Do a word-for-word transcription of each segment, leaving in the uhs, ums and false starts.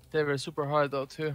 They were super high though too.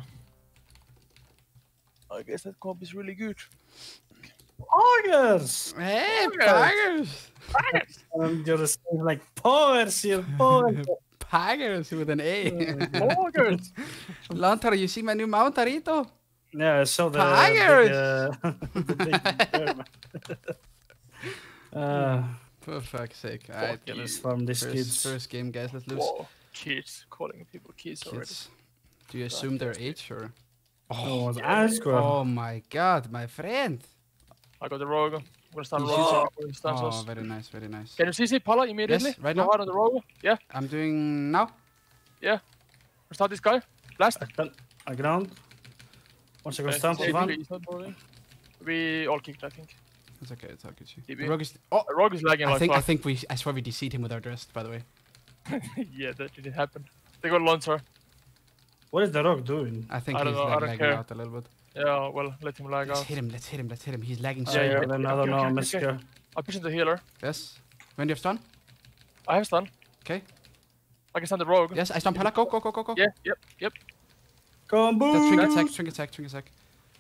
I guess that comp is really good. Augers! Hey, Paggers! And you're just like powers here, powers. Paggers with an A. Augers! Lontar, you see my new mount, Arito? Yeah, I saw the Paggers! big, uh, the big uh, For fuck's sake. Fuck Alright, yeah, let's farm these first, kids. first game, guys, let's lose. Whoa, kids. Calling people kids already. Kids. Do you assume their age or? Oh, was ask Oh my god, my friend! I got the rogue. I'm gonna start You rogue. Oh, very nice, very nice. Can you C C Pala immediately? Yes, right Go now. hard on the rogue. Yeah, I'm doing now. yeah. Start this guy. Blast. I can I ground. Once I go Okay, stamp so one. he's not moving. We all kicked, I think. It's okay, it's okay. D B. The rogue is. Oh, The rogue is lagging I like think I fuck. think we. I swear we D C'd him with our dress. By the way. Yeah, that didn't happen. They got Lontar. What is the rock doing? I think I don't he's know, I like don't lagging care. out a little bit. Yeah, well, let him lag Let's out. hit him. Let's hit him. Let's hit him. He's lagging Yeah, so. yeah, bad. then I okay, don't know, okay, let's okay. go. I'll push into the healer. Yes. When do you have stun? I have stun. Okay. I can stun the rogue. Yes, I stun Pala. Go, go, go, go, go. Yeah, yep, yep. Come That's boom! trinket attack. Trinket attack. Trinket attack.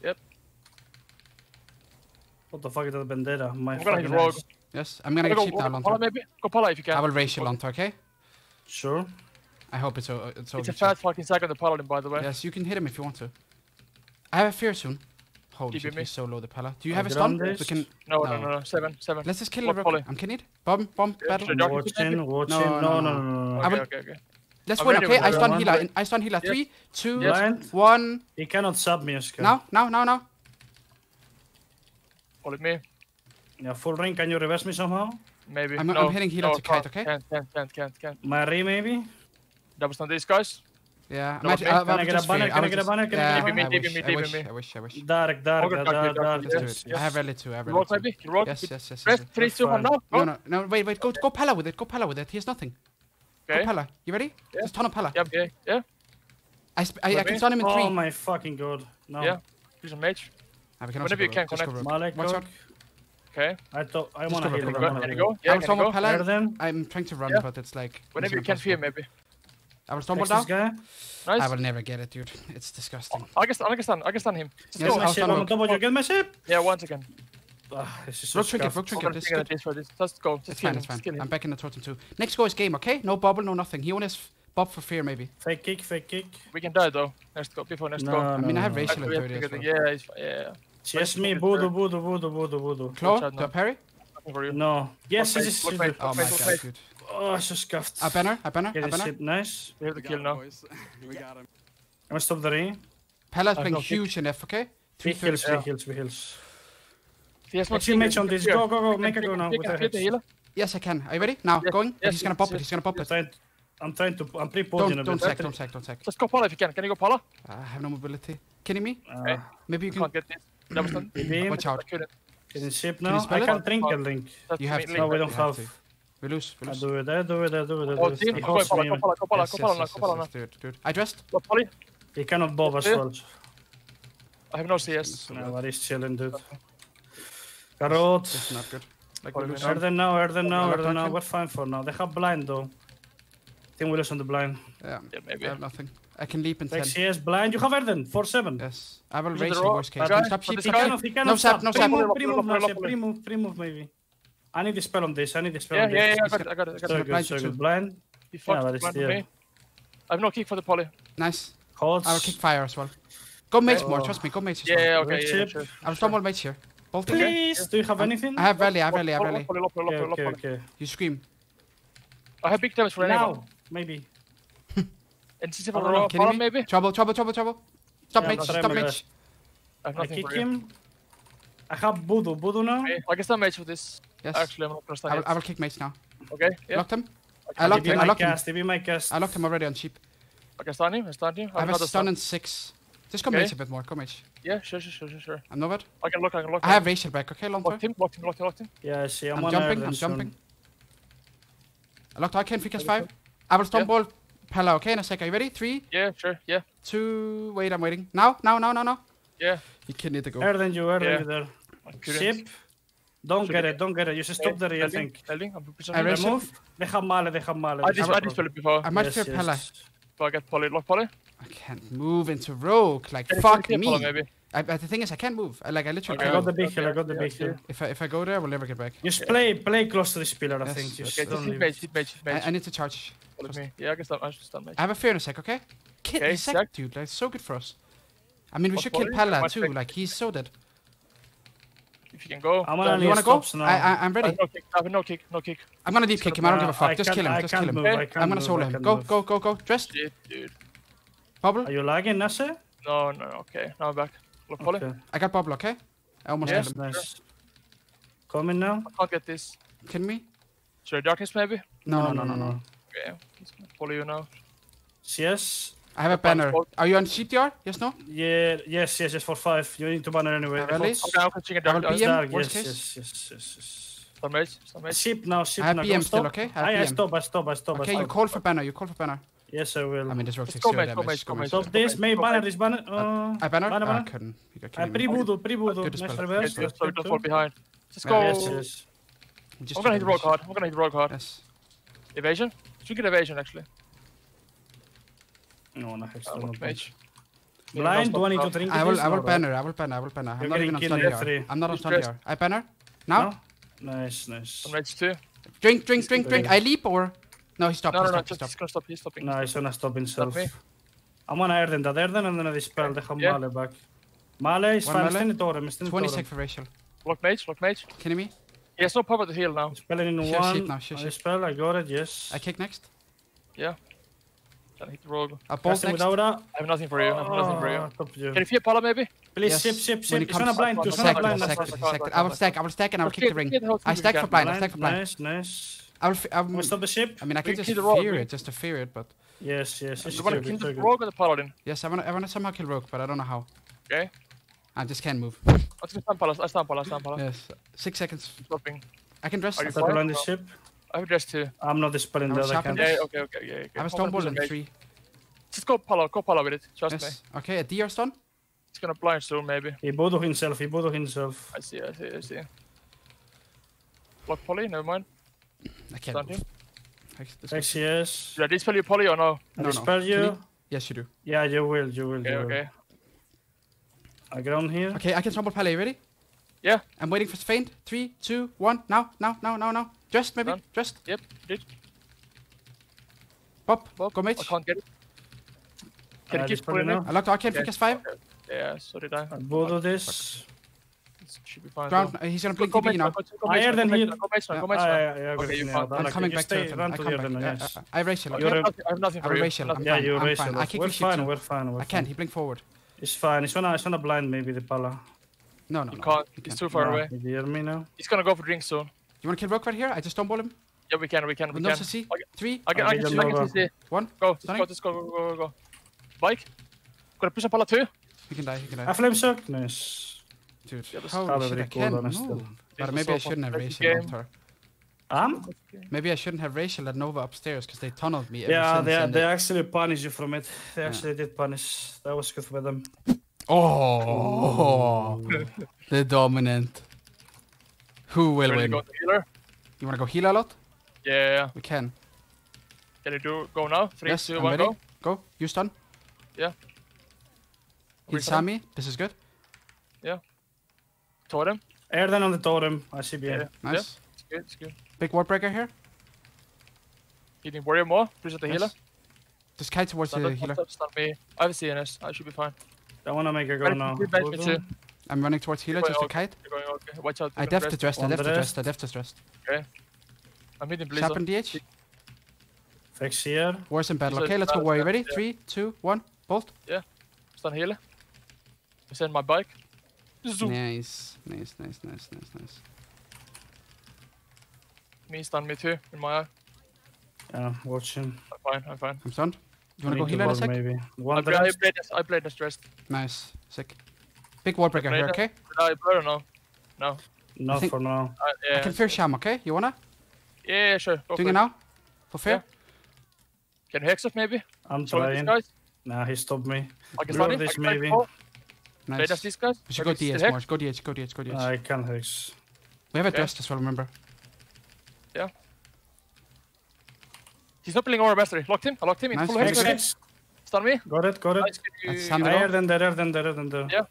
What the fuck is that vendetta? My I'm gonna hit fucking rogue. ass. Yes, I'm gonna Go, get go, cheap go, now, Pala Lontar. maybe. Go Pala if you can. I will race you, Lontar. Okay. Sure. I hope it's o- it's over. It's a fat fucking sack on the paladin, by the way. Yes, you can hit him if you want to. I have a fear soon. Holy Keep shit, me. he's so low, the Pala. Do you I have a stun? ground We this. can. No, no, No. no, no. Seven, seven. Let's just kill What the Poly? rook. I'm kidding. Bomb, bomb, Yeah, battle. should I- Watching, watching. No, No, no, no, no. no, no. I Okay, will- okay, okay. Let's I'm win, ready okay? with I the stun round. healer. in- I stun healer. Yes. Three, two, Yes. Blind. one. He cannot sub me, Oscar. Now, now, now, now. Follow me. Yeah, full ring. Can you reverse me somehow? Maybe. I'm- no, I'm hitting healer no, to kite, can't, okay? Can't, can't, can't, can't, can't. My re maybe? Double stun these guys. Yeah, No, might, okay. I, Can I will get a just banner? fear. Can I I get a will banner? just- Can I Yeah, get a Give me, I give wish, me, I give wish, me. I wish, I wish. Dark, dark, Okay, dark, okay, dark, okay, dark. okay. Let's do Yes, it. I have yes. rally too, I have Kill rally rogue too. maybe. Kill rogue. Yes, yes, yes, yes. Rest. yes. Three, two, one fine. now. Go. No, no, no, wait, wait, go, go Pala with it, go Pala with it. He has nothing. Okay. Go Pala. You ready? Yeah. Just ton of Pala. Yeah, yeah, yeah. I, sp I, I Ready? can stun him in three. Oh my fucking god. No. Yeah. Use a mage. Ah, we can also Whenever you go can, rogue, just go connect. rogue. Malek, Watch go. out. Okay. I thought I Just wanna go heal. back, I go wanna back. Can you heal. go? Yeah, I will can stun you with go? Pala. Erden. I'm trying to run, Yeah. but it's like... Whenever you mission can fear, impossible. maybe. I will stumble Next this down. guy. Nice. I will never get it, dude. It's disgusting. I can, I can stun. I can stun him. Just Yes, go. Get my I'll ship. stun I'm on rogue. top of you. Get my ship. Yeah, one second. Ah, this is so Rogue trinket, scuffed. rogue I'm trinket. gonna This is figure good. this for this. Just go. Just It's kill fine, him. it's fine. Just kill I'm him. back in the totem too. Next go is game, okay? No bubble, no nothing. He only has Bob for fear, maybe. Fake kick, fake kick. We can die though. Next go. Before next No, go. I mean, I have no. racial Actually, we have authority to as get well. the- Yeah, it's, yeah. Yes, me. Voodoo, voodoo, voodoo, voodoo, voodoo. Claw, Watch out do now. I parry? Nothing for you. No. Yes, Look yes, mate, yes. look mate. Oh my Look god, mate. dude. Oh, so scuffed. A banner, a banner, Get a his banner. ship, nice. We have to kill now. We got him. I'm gonna stop the ring. Pala's I playing have no huge in F, okay? Three Three heals, thirds. three yeah. heals, three heals. He has no Actually, team, match he on can this. fear. Go, go, go. He Make can- a go he now can- with he the can fear the heals. healer. Yes, I can. Are you ready? Now, Yes, going. yes, he's gonna yes, pop it. yes. He's gonna pop I'm it. trying, I'm trying to, I'm pre-posing Don't, a don't bit. sack, don't sack, don't sack. Just go Pala if you can. Can you go Pala? I have no mobility. Kidding me? Uh, Maybe you Can't can. get this. Double stun. beam. Watch out. I couldn't. Getting ship Can you now. spell I it? can't drink a link. That's You have me- to. link. No, we don't You have. to. We lose. We I lose. do it, I do it, I do it, I Oh, do team. it. He Go hosts Pala, me. go Pala, go Pala, Yes, go yes, Pala now, yes, go Pala yes, now. yes, dude, dude. I dressed. Go Pali. He cannot bob as Yeah. well. I have no C S. No, but he's chilling, dude. Carrot. It's not good. Like Probably we lose. not. Erden now, Erden now, Lock Erden now. action. We're fine for now. They have blind though. I think we lose on the blind. Yeah, Yeah, maybe. I have nothing. I can leap in ten. Like C S blind. You have Erden. four seven. Yes. I will Use raise the the raw- worst case. guy, Stop for sheep. this He guy. cannot, he cannot No sap, stop. no sap. Pre-move, Lock, pre-move, lock, Nasseh, lock, lock. pre-move, pre-move maybe. I need the spell on this, I need the spell Yeah, on yeah, yeah. this. I got it. I got it. I got So it. good, blind so you good. too. Blind. He Yeah, fucked but the it's blind with still. me. I have no kick for the Poly. Nice. Holds. I will kick fire as well. Go mage Oh. more, trust me. Go mage as Yeah, well. yeah, okay, Red yeah, chip. sure. I will stumble mage here. Bolt okay? Please, do you have anything? I have rally, I have rally, I have Lock, rally. lock, lock, lock, Okay, lock, okay, lock. okay. You scream. I have big damage for anyone. Now, maybe. And C C I for don't know, the Kidding Poly me? maybe? Trouble, trouble, trouble, trouble. Stop Yeah, mage, I'm stop trying my mage. best. I have I nothing kick for you. him. I have voodoo. Voodoo now? Okay, I can stun mage with this. Yes. Actually, I'm not gonna stun I will, yet. I will kick mage now. Okay, yeah. Locked him. I I locked He be him, I my locked him. cast, he be my cast. I locked him already on cheap. I can stun him. I stun him. I have a another stun in six. Just go Okay. mage a bit more, go mage. Yeah, sure, sure, sure, sure, sure. I'm Novad. I can lock. I can lock. I have racial back, okay, long Locked time. him. Locked him. Locked him. Locked him. Yeah, I see. I'm, I'm on jumping, Erden I'm soon. jumping. I locked Arcane, three cast five. I will stun ball Pala, okay, in a sec. Are you ready? Three, Yeah, sure. Yeah, two, wait, I'm waiting. Now, now, now, now, now. yeah. You can need to go. Erden you, Erden Yeah. you there. I couldn't. Ship. Don't Should get be- it, don't get it. You should stop there, I Elding, think. Elding, I'm pushing I him. raise- Remove. They have male, they have male. I just, I just spelled it before. I might Yes, fear yes. Pala. So I get Poly. Lock Poly. I can't move into rogue. Like, Can you fuck keep me. follow, maybe? I, I, the thing is, I can't move. I, like, I literally Okay. I can't got the move. big hill. I got the Yeah, big yeah. hill. If I, if I go there, we'll never get back. Just play play close to this pillar. I Yes, think. Just Okay, don't just hit leave. mage, hit mage, hit I, mage. I need to charge. Follow me. Yeah, I can stop. I should stop mage. I have a fear in a sec, okay? Kill Okay, the sec, sec. dude. That's so good for us. I mean, we What should for kill you? Palla One too. sec. Like, he's so dead. If you can go. I'm Go. gonna You need wanna go? stops now. I, I, I'm I ready. have no kick. I have no kick. No kick. I'm gonna deep kick him. I don't give a fuck. I Just can't- kill him. I Just can't kill him. move, Okay. I can't I'm gonna move, solo I him. can't Go, move. go, go, go. Dressed. Shit, dude. Bubble. Are you lagging, Nasseh? No, no, no. Okay. Now I'm back. Look, follow. Okay. I got bubble, okay? I almost Yeah. killed him. Nice. Coming now? I can't get this. Kidding me? Should I darkness maybe? No, no, no, no. Okay. He's gonna follow you now. Yes. I have a banner. Are you on C T R? Yes, no? Yeah. Yes. Yes. Yes. For five. You need to banner anyway. I release. Close. Okay, I'm catching a I will dark. be in. Dark, worst Yes. case. Yes. Yes. Yes. Yes. Stun mage. Stun mage. Ship now. Ship I have now. B M Go still, stop. okay? I have I, I B M. stop. I stop. I stop. Okay, I you stop. call for banner. You call for banner. Yes, I will. I mean, this rogue Let's takes go zero mage, go damage. mage, Go go mage. mage. Stop this. May banner. This banner. Uh, I banner? banner, Ah, I banner. couldn't. You got I killing me. pre-voodoo. Pre-voodoo. Good Nice spell. reverse. Okay, so we don't fall behind. Let's Yeah. go. Yes. Yes. Just I'm gonna hit kill the rogue him. hard. I'm gonna hit the rogue hard. Yes. Evasion? Should get evasion actually. No, no. Uh, Extra. look, mage. Blind. Do I need to drink I will, this? I will No, banner, I will banner, I will banner. I'm You're not even on getting stun killed D R. free. I'm not on He's stun D R. dressed. I banner? Now? No? Nice. Nice. Stun mage too. Drink, drink, drink, drink. Okay. I leap or? No, he stopped, No, he no, no. stopped, he Just, he's stopped. gonna stop. He's stopping. No, he's gonna stop himself. me. I'm gonna Erden that Erden and then I dispel the Yeah. Male back. Male is One fine. melee? Stand in Totem. Stand in twenty Totem. sec for racial. Lock mage. Lock mage. Kidding me? He has no power to heal now. Spelling in Share one. sheet now, share I sheet. spell. I got it. Yes. I kick next. Can hit the rogue. I'll bolt Casting next. with Aura. I have nothing for you. I have nothing for you. Oh, top you. Can you fear Pala maybe? Please, Yes. ship, ship, When ship. he He's gonna comes- blind. He's Second, gonna blind. Second, That's second, fine. second. second. I will stack, I will stack and I will kick the ring. I stack for blind, I stack for blind. Nice, nice. I will, f- Can we um, stop the ship? I mean, I can We just kill the rogue, fear we- it, just to fear it, but... Yes, yes. It's You wanna good, kill it's the good. rogue or the paladin? Yes, I wanna, I wanna somehow kill rogue, but I don't know how. Okay. I just can't move. Let's go stand Pala. I stand Pala. I stand Pala. Yes, six seconds. Stopping. I can dress. Are you I Stop fine? blind the ship. I have dress too. I'm not dispelling I will that. I sharpen can't. Yeah. this. Okay. Okay. Yeah. Okay. have a I'm stone gonna ball do in some three. Just go Pala. Go Pala with it. Trust me. Yes. Okay, a D R stun. It's gonna blind soon maybe. He bodo himself. He bodo himself. I see. I see. I see. Block Poly. Never mind. I can't Stun move. him. Hex this X, yes. Should I dispel you Poly or no? I No, no. dispel Can you. you? Yes, you do. Yeah, you will. You will. Okay. you will. Okay. I ground here. Okay, I can stumble Pele. You ready? Yeah. I'm waiting for feint. Three, two, one. Now, now, now, now, now. Just maybe. Done. Just. Yep. Did. Pop. Bob. Go mage. I can't get it. Can Uh, you keep dispel pulling you it? now. I locked. I can Okay. freak us five. Okay. Yeah. So did I. I bodo this. This should be fine. Ground. though. uh, He's gonna Go, blink go T mage P now. now. Go, go I mage heard now, them go mage heal. now, Go mage now. Go Ah, mage now. yeah, yeah, Okay, okay, you're yeah, fine. but I'm like, coming you back stay, to it. run I to come the back. other, Uh, yes. uh, I have racial. I Okay? have nothing- I have nothing I for will you. racial. I'm Nothing. Yeah, fine. you I'm raise fine. it. I kick We're your sheet fine, too. we're fine, we're I fine. can't. He blink forward. It's fine. It's gonna, it's gonna blind maybe the Pala. No, no, You no. can't. he He's can't. too far Nah, away. You hear me now? He's gonna go for drinks soon. You wanna kill rogue right here? I just stumble him. Yeah, we can. We can. We With can. no C C. Okay. Three. I can. I'll I get can. them I can over. see. One. Go. Just Stunning. go. Just go. Go. Go. Go. Go. Bike. Gonna push up Pala too. He can die. He can I die. flame suck. Nice. Dude. Yeah, that's Holy probably shit! I cool, can't honestly. move. But This maybe I was so shouldn't have competitive racial game. Lontar. Um? Maybe I shouldn't have racial at Nova upstairs because they tunneled me ever Yeah, since. they, and they it- actually punish you from it. They Yeah. actually did punish. That was good for them. Oh, the dominant. Who will Ready to win? go to healer? You wanna go heal a lot? Yeah. We can. Can you do go now? Three, Yes, two, I'm one, ready. go. Go. You stun. Yeah. Heal Sami. This is good. Totem. Erden on the totem. I see B. Yeah. Nice. It's good. It's good. Big ward breaker here. You can warrior more. Push at the healer. Yes. Just kite towards Stun the that- healer. stun- stun me. I have a C N S. I should be fine. I wanna make her go Ready, now. ready, ready, Bodo. ready. I'm running towards healer You're just to going kite. You're going okay. Watch out. I you're def gonna to dressed. I On def the to dressed. rest. I def to dressed. rest. I'm hitting Sharpen Blizzard. D H. Fix here. Wars in battle. So Okay, it's let's go battle warrior. step, Ready? yeah. Three, two, one. Bolt. Stun healer. I send my bike. Zoom. Nice. Nice, nice, nice, nice, nice. Me stun me too. In my eye. Yeah, watch him. I'm fine. I'm fine. I'm stunned. You wanna I go need heal to in a roll sec? Maybe. I One play, I dress. played this. I played this dressed. Nice. Sick. Big ward breaker here, Later. okay? Did I play or no? No. Not think- for now. Uh, yeah. I can fear Sham, okay? You wanna? Yeah, yeah, sure. Go Doing for it now? For fair? Can you hex it maybe? I'm Show these trying. guys. Nah, he stopped me. I can Draw stun him. I this can try maybe. before. Play Nice. just these guys. We should Maybe go D H still more. Go D H, go D H, go D H. I can't hex. We have a Okay. dressed as well, remember? He's not playing over mastery. Locked him. I locked him. In Nice. full Hex, hex. Hex, already. Stun me. Got it, got it. Nice, can you- That's Sam. Higher than there, than there, than there. Yeah.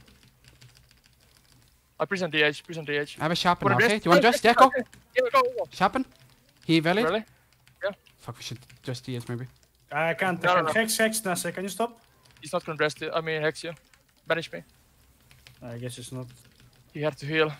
I present the edge, present the edge. I have a sharpen Wanna now, dress? okay? Do you want to dress? Yeah, go. Yeah, go, go. Sharpen. He valid. Really? Fuck, we should dress D H maybe. I can't. No, I no, can't. no. Hex, hex, Nasseh. Can you stop? He's not gonna dress the, I mean, hex you. Banish me. I guess it's not. He had to heal.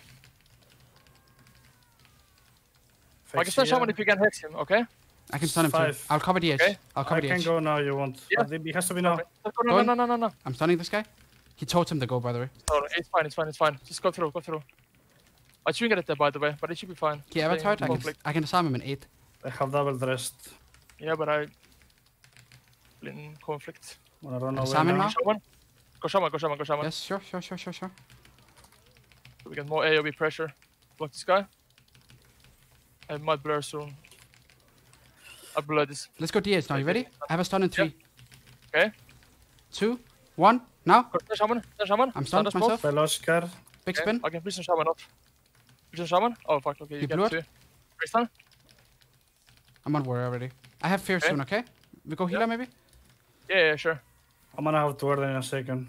I can Hex stun here. someone if you can hex him, okay? I can stun him too. Five. I'll cover the edge. Okay. I'll cover I the can edge. go now. You want? Yeah. But it has to be now. No, no, Going. no, no, no, no. I'm stunning this guy. He told him to go, by the way. No, no, it's fine, it's fine, it's fine. Just go through, go through. I shouldn't get it there, by the way, but it should be fine. He ever Stay in tried? I can, conflict. I can disarm him in eight. I have double dressed. Yeah, but I... in conflict. Wanna run away Salmon now? now? Shaman? Go shaman, go shaman, go shaman. Yes, sure, sure, sure, sure, sure. So we get more A O B pressure. Block this guy. I might blur soon. I blur this. Let's go D H now. You ready? I have a stun in three. Okay. Two, one, now. Go stun shaman, stun shaman. I'm Stun stunned us myself. Fell Oscar. Big Okay. spin. I can prison shaman off. Prison shaman? Oh fuck, okay, you You get blew two. it? Prison? I'm on warrior already. I have fear Okay. soon, okay? We go healer maybe? Yeah, yeah, sure. I'm gonna have to order in a second.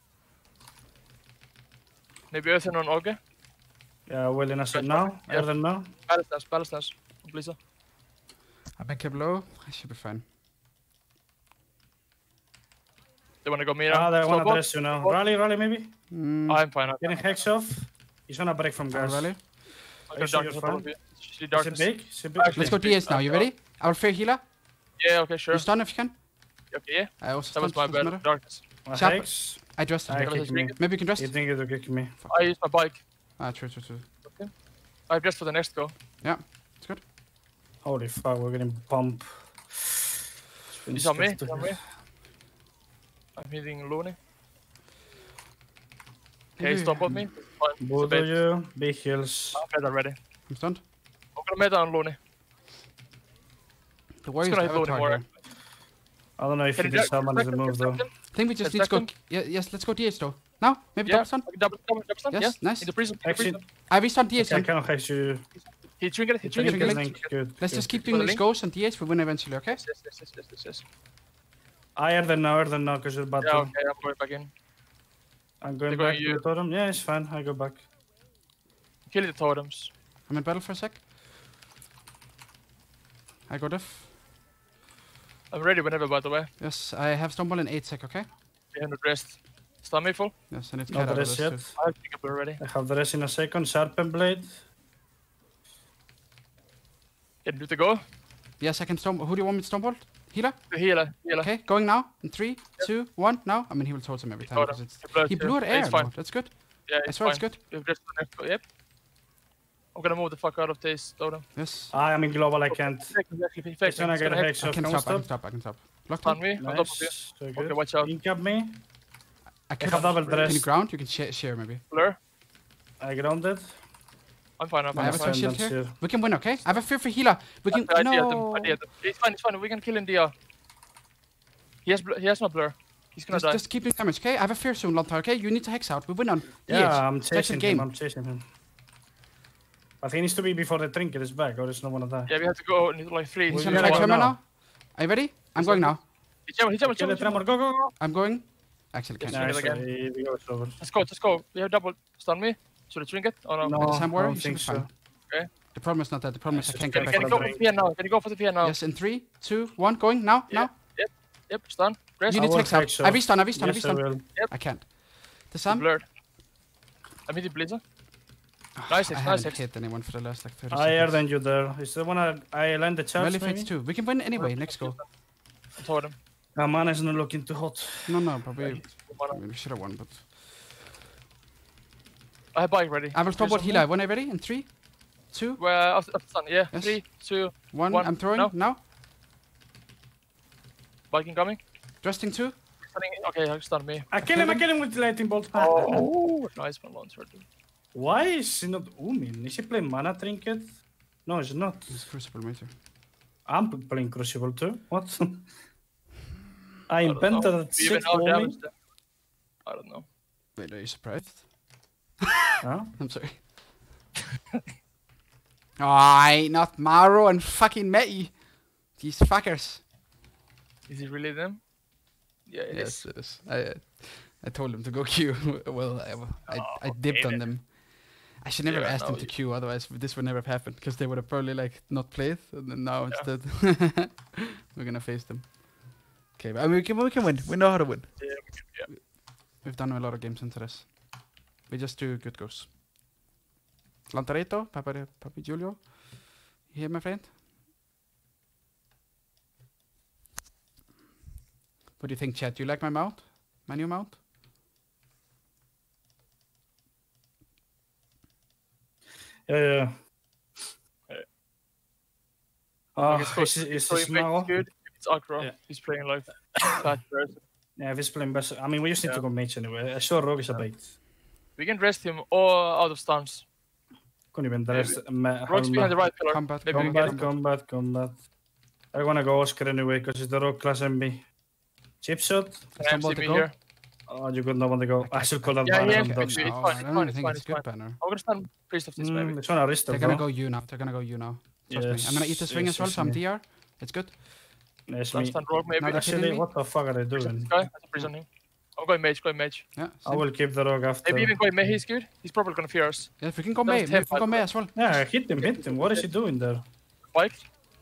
Maybe Earthen on Olga? Yeah, well in a second Right, now. yeah. Order now. Balance dance, balance dance. Please. I make him low. I should be fine. They wanna go Mira? Ah, they Stop wanna bot? dress you now. Stop bot? Rally, rally maybe. Mm, I'm fine. I'm Getting fine. hex off. He's gonna break from I'll gas. rally. I'm Are gonna you sure darkness you're on top of fine? you. See Is it darkness. big? Is it big? Actually, Let's go D H now. You ready? I will fear healer. Yeah, okay, sure. You stun if you can. Okay, yeah. I also That stun. was my doesn't bad. matter. Darkness. A Sharp. hex. I dressed I him. Okay. kick me. Maybe you can dress. You think it'll kick me? I use my bike. Ah, true, true, true. I dressed for the next go. Yeah, it's good. Holy fuck, we're getting pump. He's on me. He's on me. I'm hitting Looney. Okay, Maybe- stop on me. Fine. It's a Both bait. of you. Big heals. I'm better already. I'm stunned. I'm gonna meta on Looney. The It's warrior's gonna hit Looney avatar more. here. I don't know if Can it you is someone is the move though. I think we just Can need to go. second? Yeah, yes, let's go D H though. Now, maybe Yeah, double stun. okay, double, double, double stun. Yes, Yeah, nice. in the prison. In the Actually, prison. I restunned D H okay, I then. cannot hex you. He triggered it. He Thank triggered you, it. thank you. Good. Let's good. just keep For doing the these link? goals and D H. We win eventually, okay? Yes, yes, yes, yes, yes, yes. Higher than now, higher than now, because you're bad. Yeah, too. okay, I'm going back in. I'm going They're back going to you. the totem. Yeah, it's fine. I go back. Kill the totems. I'm in battle for a sec. I go diff. I'm ready whenever, by the way. Yes, I have stumble in eight sec, okay? Behind the rest. Stun me full. Yes, I need to Not get the out of rest this yet. too. I have pick up already. I have the rest in a second. Sharpen blade. Can you do the go? Yes, I can stumble. Who do you want me to stumble? Healer? The healer. Healer. Okay, going now. In three, two, one, now. I mean, he will towards him every time. Totem. Because it's... He blew He it, blew yeah. it Yeah, air. It's fine. though. That's good. Yeah, I it's swear fine. it's good. We've just the next go. Yep. I'm gonna move the fuck out of this totem. Yes. I am in global. I can't. Fake, actually, fake. It's gonna It's get a gonna hex I off. can Can stop, I can stop. stop, I can stop. Locked stun on. me on top of you. Nice. So good. Okay, watch out. Incap me. I I can have double Can you dress. ground? You can share, share maybe. Blur. I grounded. I'm fine. I'm I fine. have I'm a fine. swing shield Sentence here. here. We can win, okay? I have a fear for healer. We can. I did them. No. I did them. It's fine. It's fine. We can kill in the. Uh... He has. Bl he has no blur. He's gonna Just, die. just keep doing damage, okay? I have a fear soon, Lontar, okay? You need to hex out. We win on D H. Yeah, I'm It's actually chasing game. him. I'm chasing him. But he needs to be before the trinket is back, or there's no one to die. Yeah, we have to go in like three. Well, He's Can yeah, I gonna try why die. tremor now? now? Are you ready? I'm going now. He's jammer. He's jammer. Kill the jammer, tremor. Go, go, go. I'm going. Actually, can't. Swing it Nice. again. He, he goes over. Let's go. Let's go. We have double stun me. So the trinket. Oh no. No, Does Sam I worry? don't You should be think so. fine. Okay. The problem is not that. The problem is I Yes, can't it's get Can back. you fine. go for the P N now? Can you go for the P N now? Yes, in three, two, one, going now, Yeah. now. Yep. Yep. Stun. Rest. You I need to will hex out. hex I off. V-stun, I V-stun, I Yes, I V-stun. will. I can't. The He's Sam? blurred. I'm hitting Blizzard. Nice I hex. Nice haven't hex. hit anyone for the last like thirty Higher seconds. than you there. Is the one I, I land the charge Rally maybe? fades too. We can win anyway, next go. I told him. Ah, mana is not looking too hot. No, no, but we, Mana. we should have won, but... I have bike ready. I will stop Here's what healer. When are you ready? In three, two, Well, after, after stun. Yeah. Yes. Three, two, one. One. I'm throwing No. now. bike incoming. Dressing two. Stunning. Okay, he'll stun me. I kill him, I kill him with lightning bolt. Oh, nice one, Lontar. Why is he not Umin? Is he playing mana trinket? No, he's not. It's Crucible Major. I'm playing Crucible too. What? I I don't invented know. a We even sick out homing. damage them. I don't know. Wait, are you surprised? Huh? I'm sorry. Aye, not Maro and fucking Meti. These fuckers. Is it really them? Yeah, it Yes, is. it is. I uh, I told him to go queue. well, I, I, I Oh, dipped damn on it. them. I should never Yeah, asked them no, to you- queue, otherwise this would never have happened. Because they would have probably like not played, and then now Yeah. instead we're gonna face them. Okay, but I mean, we can we can win. We know how to win. Yeah, we can, yeah. We've done a lot of games into this. We just do good goes. Lantarito, Papa, Papi Julio. You here, my friend? What do you think, chat? Do you like my mount? My new mount? Yeah, yeah. Yeah. Oh, Like, it's is, good. is So this he makes Mao? good. If it's aggro, Yeah. he's playing like fat person. Yeah, if he's playing best. I mean, we just need Yeah. to go mage anyway. I sure Rogue is a bait. We can rest him or out of stance. Couldn't even the Yeah, rest. Ma- Rogue's behind the right pillar. Combat, Maybe we can combat, get Combat, him. combat, combat. I wanna go Oscar anyway because it's the Rogue class M B. Chip shot. Can Some M C ball to me go? here. Oh, you could not want to go. I should call that Yeah, banner yeah, on yeah, dodge. yeah. No, It's fine, I it's don't fine, even it's think fine, it's it's good fine. banner. I'm gonna stand priest of this Mm, maybe. it's on Arista, They're bro. gonna go you now. They're gonna go you now. Trust me. I'm gonna eat the Yes, swing yes, as well, yes, so I'm yes. D R. It's good. Yes, Stand me. stand rogue maybe. Now they're Actually, killing me. what the fuck are they Priest of doing? this guy. That's a priest on him. I'm going mage, going mage. Yeah. I same. will keep the Rogue after. Maybe even going May, he's good. He's probably gonna fear us. Yeah, if we can go That was May, maybe we can go ten, May as well. Yeah, hit him, hit him. What is he doing there? Spike,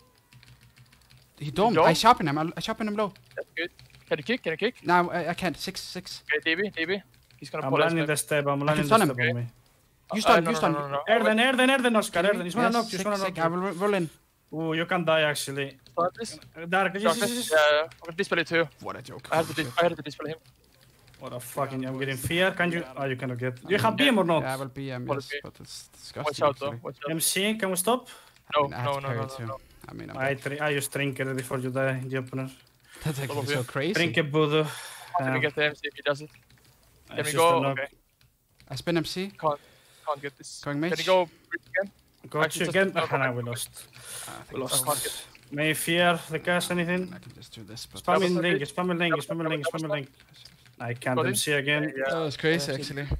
He don't. don't? I sharpen him. I, I sharpen him low. that's good. Can you kick? Can you kick? No, I, I can't. Six, six. Okay, D B, D B. He's gonna I'm pull us landing maybe. the step. I'm landing stun the him. step on me. You Uh, stun, no, you no, stun. No, no, no. Erden, Erden, Erden, Oscar, Kidding Erden. me? He's gonna Yes, knock you. He's sick, gonna sick. knock I you. will roll in. Ooh, you can die actually. Start this. Dark, yes, yes, yes, Darkness. yes. Yeah, yeah. I'm gonna display too. What a joke. I had to, dis- I had to display him. What a fucking. I'm getting fear. Can you? Oh, you cannot get. Do you have B M or Yeah, I not? will B M, Will yes, be. but it's disgusting. Watch out though. actually. Watch out. M C, can we stop? No, I mean, I have no, to no, parry no, it no, too. no. I mean, I'm I tri- I just drink it before you die, the opener. That's actually of so you. crazy. Drink a Buddha. How can we get the M C if he does it? Can we just go? a knock. Okay. I spin M C. Can't, can't get this. Going Can mage. you go Priest again? Got Actually, you just- again. no, Ah, no, we lost. I think We lost. I can't get May fear the cast anything? I can just do this, but Spam in Double link, step. spam in link, Double spam in step, link, double spam in step. link. I can't Got him. M C again. Yeah. that was crazy Yeah, actually.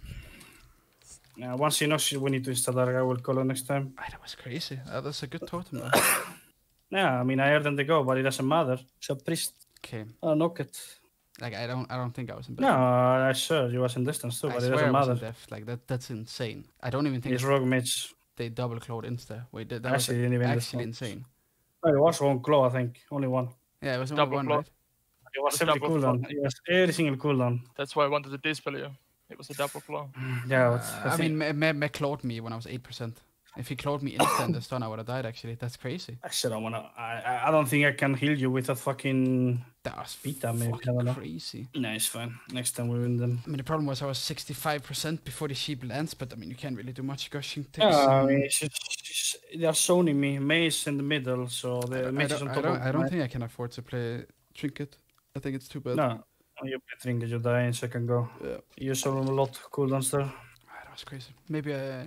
Yeah, once he knocks, we need to install that. I will call her next time. Ah, that was crazy. Uh, that's a good totem though. Yeah, I mean, I heard them to go, but it doesn't matter. It's a priest. Okay, Oh, knock it. like I don't, I don't think I was in. No, I sure you was in distance too, I but it swear I doesn't was in matter. depth. Like that, that's insane. I don't even think He's rogue mage. they double clawed insta. Wait, that, that was Actually, didn't even actually listen. insane. Oh, it was one claw, I think. Only one. Yeah, it was only Double one, claw. right? It was It's every double cooldown. It was every single cooldown. That's why I wanted to display you. It was a double claw. Yeah, Uh, but I mean, me, me, me clawed me when I was eight percent. If he clawed me instant the stun, I would have died. Actually, that's crazy. I still don't wanna. I, I- I don't think I can heal you with a fucking. That was Beta, maybe, I fucking don't know. crazy. No, it's fine. Next time we win them. I mean, the problem was I was sixty-five percent before the sheep lands, but I mean, you can't really do much gushing takes. Yeah, I um, mean, it's just, it's just- they are zoning me. Maze in the middle, so I the don't, I mage is don't, on I top don't, of I don't my- think I can afford to play Trinket. I think it's too bad. No, when you play Trinket, you die in second go. Yeah. You saw a lot of cooldowns there. Ah, that was crazy. Maybe I.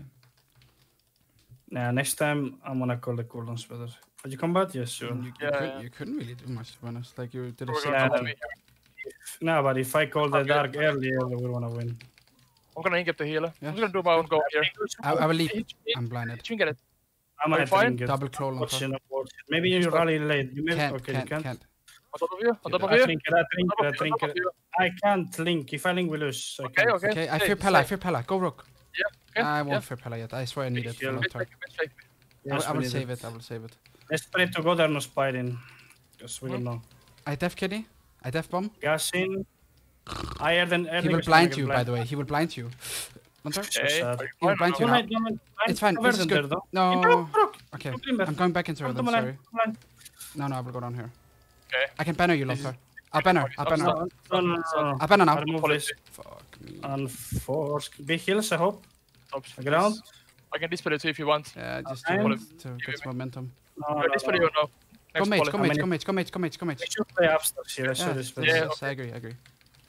Yeah, next time I'm gonna call the cooldowns better. Did you combat? Yes, sure. You, you, Yeah, couldn't, yeah. you couldn't really do much, to be honest. Like, you did a We're sick gonna Yeah, come job. to me. No, but if I call the Okay. dark earlier, we wanna win. I'm gonna get the healer. Yeah. I'm just gonna do my own go here. I, I will leave. Hit me, I'm blinded. hit me, get it. I'm Are gonna you fine? Trinket. Double claw on top. Watching, watching. Maybe you rally late. You may, Can't, okay, can't, you can't. can't. On top of you, on top of I you. Trinket, I On Trinket, top I of you, on top Trinket. of you. I can't link. If I link, we lose. I Okay, can't. okay. Okay, I Stay, fear Pella, I stay. fear Pella. Go Rook. Yeah, okay. I won't yeah. fear Pella yet. I swear I need it for Shield. Lontar. Fake me, fake me. I will, Yes, I we will need save it. I will save it. Let's pray to God they're not spiting. Because we don't know. I def kitty. I def bomb. Gas in. I heard an He will blind you, by the way. He will blind you. Lontar? So Okay, sad. are you He will fine blind or you not? now. Don't mind, don't mind. It's fine. I'm This is over good. there, though. No. Brook, Brook. Okay. Brook Limber. I'm going back into her Come then, on, sorry. come on. No, no, I will go down here. Okay. I can banner you, This is- Lontar. I'll banner. I'll Stop, banner. stop. No, no, no, no, no. I'll banner I now. remove this. Fuck me. Unforced. Big heals, I hope. Oops. Ground. I can display it too if you want. Yeah, just Okay. to, Give to me- get some momentum. No, Or no, display no. you now. Go Next mage, poly. go How mage, many- go mage, go mage, go mage, go mage. We should play upstairs here. I Yeah, should yes, this. Yeah, yes, I agree, I agree.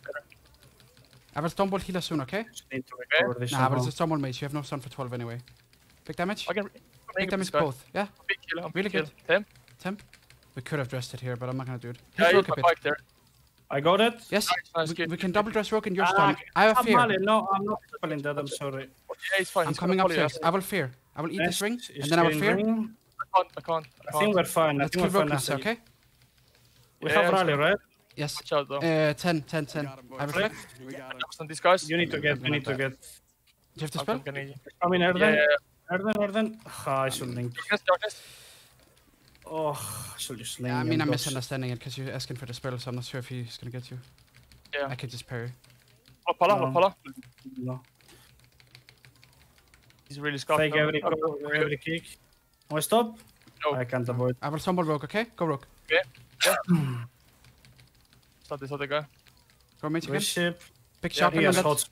I will stumble healer soon, okay? Just need to recover this Nah, but somehow. it's a stumble mage. You have no stun for twelve anyway. Big damage? I can Big make damage this guy. both, yeah? Big kill. I'm Really big good. kill. Ten. Temp? We could have dressed it here, but I'm not gonna do it. Yeah, Hit I Rook used a my bit. bike there. I got it. Yes, Nice, nice, we, good. we can double dress Rook in your Ah, stun. I have ah, fear. Mali, no, I'm not spelling that. I'm sorry. Yeah, it's fine. I'm he's coming gonna poly upstairs. us. I will fear. I will eat this Next ring, is and then I will getting fear. ring. I can't. I can't. I I think can't. we're fine. I Let's think kill we're Rook, fine. Nasseh, okay? We Yeah, have it's rally, right? Yes. Watch out though. Uh, ten, ten, ten. I reflect. On these guys. You need to get, you need to get. Do you have to I'll spell? come Canadian. I mean, Yeah, Erden. yeah, Erden, Erden. Ah, I should link. Darkness, darkness. Oh, I should just link. Yeah, I mean, I'm and misunderstanding it because you're asking for the spell, so I'm not sure if he's gonna get you. Yeah. I could just parry. Oh, Pala, No. oh, Pala. No. He's really scuffed. Take now. every, Oh, every kick. Oh, stop. No. I can't avoid. I will stumble rogue, okay? Go rogue. Start this other guy. Go mage again. Worship. Big Yeah, shot he and has that. hot.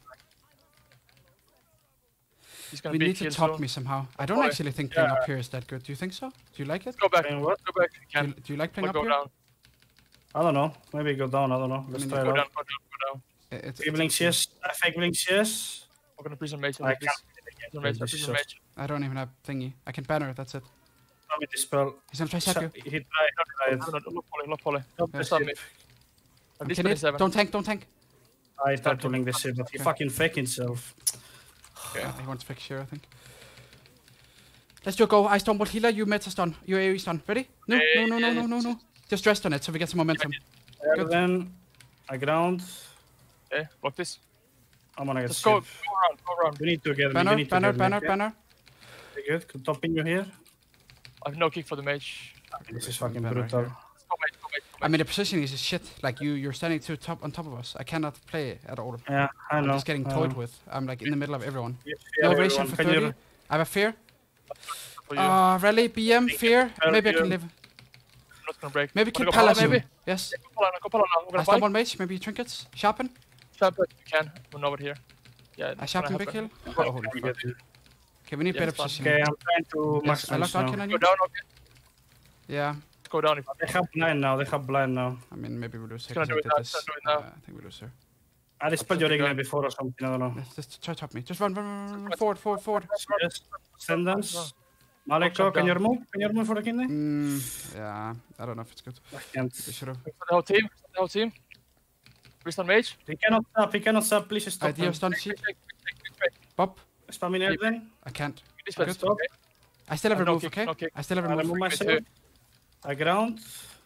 He's gonna We be need to killed top soon. me somehow. I don't Boy. actually think playing Yeah. up here is that good. Do you think so? Do you like it? Go back. Playing what? Go back. if you Do Can. you, do you like playing Or up go here? down. I don't know. Maybe go down. I don't know. Let's mean, try Go it down. out. Go down. Go down. It- It's, Fake blinks, yes. I fake blinks, yes. I'm gonna prison mage. I I can't. Prison mage. This is Prison so- mage. I don't even have thingy. I can banner it, that's it. Tell me the spell. He's gonna try to sap you. He tried. He No, no, no, look poly. Look poly. tried. Yeah. Just on me. At least Can you? twenty-seven. Don't tank, don't tank. I tried to link this shit, but he Okay. fucking fake himself. Okay. He wants to fix here, I think. Let's do a go. I stumble healer, you meta stun. You AoE stun. Ready? No, no, no, no, no, no, no. Just rest on it so we get some momentum. Good. Then I ground. Okay. Block this. I'm gonna get Just go. saved. Go around. Go around. You need to get me. You Banner, need to banner, get banner, me. banner. Very good. Good topping you here. I have no kick for the mage. This is fucking Banner brutal. here. Go mage. Go mage. Go I mage. mean, the positioning is shit. Like, you, you're standing too top on top of us. I cannot play at all. Yeah, I I'm know. just getting I toyed know. with. I'm like in the middle of everyone. Yeah, No everyone, ration for can you- thirty. I have a fear. For you. Uh, rally, B M, fear. Tell Maybe I you. can live. I'm not gonna break. Maybe Wanna kill go Pala, Pala soon. maybe? Yes. Go Pala now. Go Pala now. We're I gonna fight. stumble mage. Maybe trinkets. Sharpen. Sharpen if you can. We're over here. Yeah. I it's sharpen gonna big happen. kill. Oh, Oh, holy we fuck. get you. Okay, we need Yeah, better it's fine. positioning. Okay, I'm trying to max Yes, I locked now. Arcane on Go you. down. Okay. Yeah. Let's go down if They have blind now. They have blind now. I mean, maybe we lose here. gonna 'cause do I it did now, this. it's gonna do it now. Uh, I think we lose here. I dispelled your Absolutely ignite good. before or something. I don't know. Let's just try to top me. Just run, run, run, run, run. Forward, forward, forward. Yes. Ascendance. Maleko, Jump can you down. remove? Can you remove for the kidney? Mm, yeah, I don't know if it's good. I can't. We should have. For the whole team. For the whole team. Priest on mage. He cannot stop. He cannot stop. Please stop Idea him. of stun sheep. Quick, quick, quick, quick. Bob. Spam in here then. I can't. This Okay, way. stop. Okay. I still have Uh, a no remove, kick, okay? no kick. I still have a I remove. remove Me myself. too. I ground.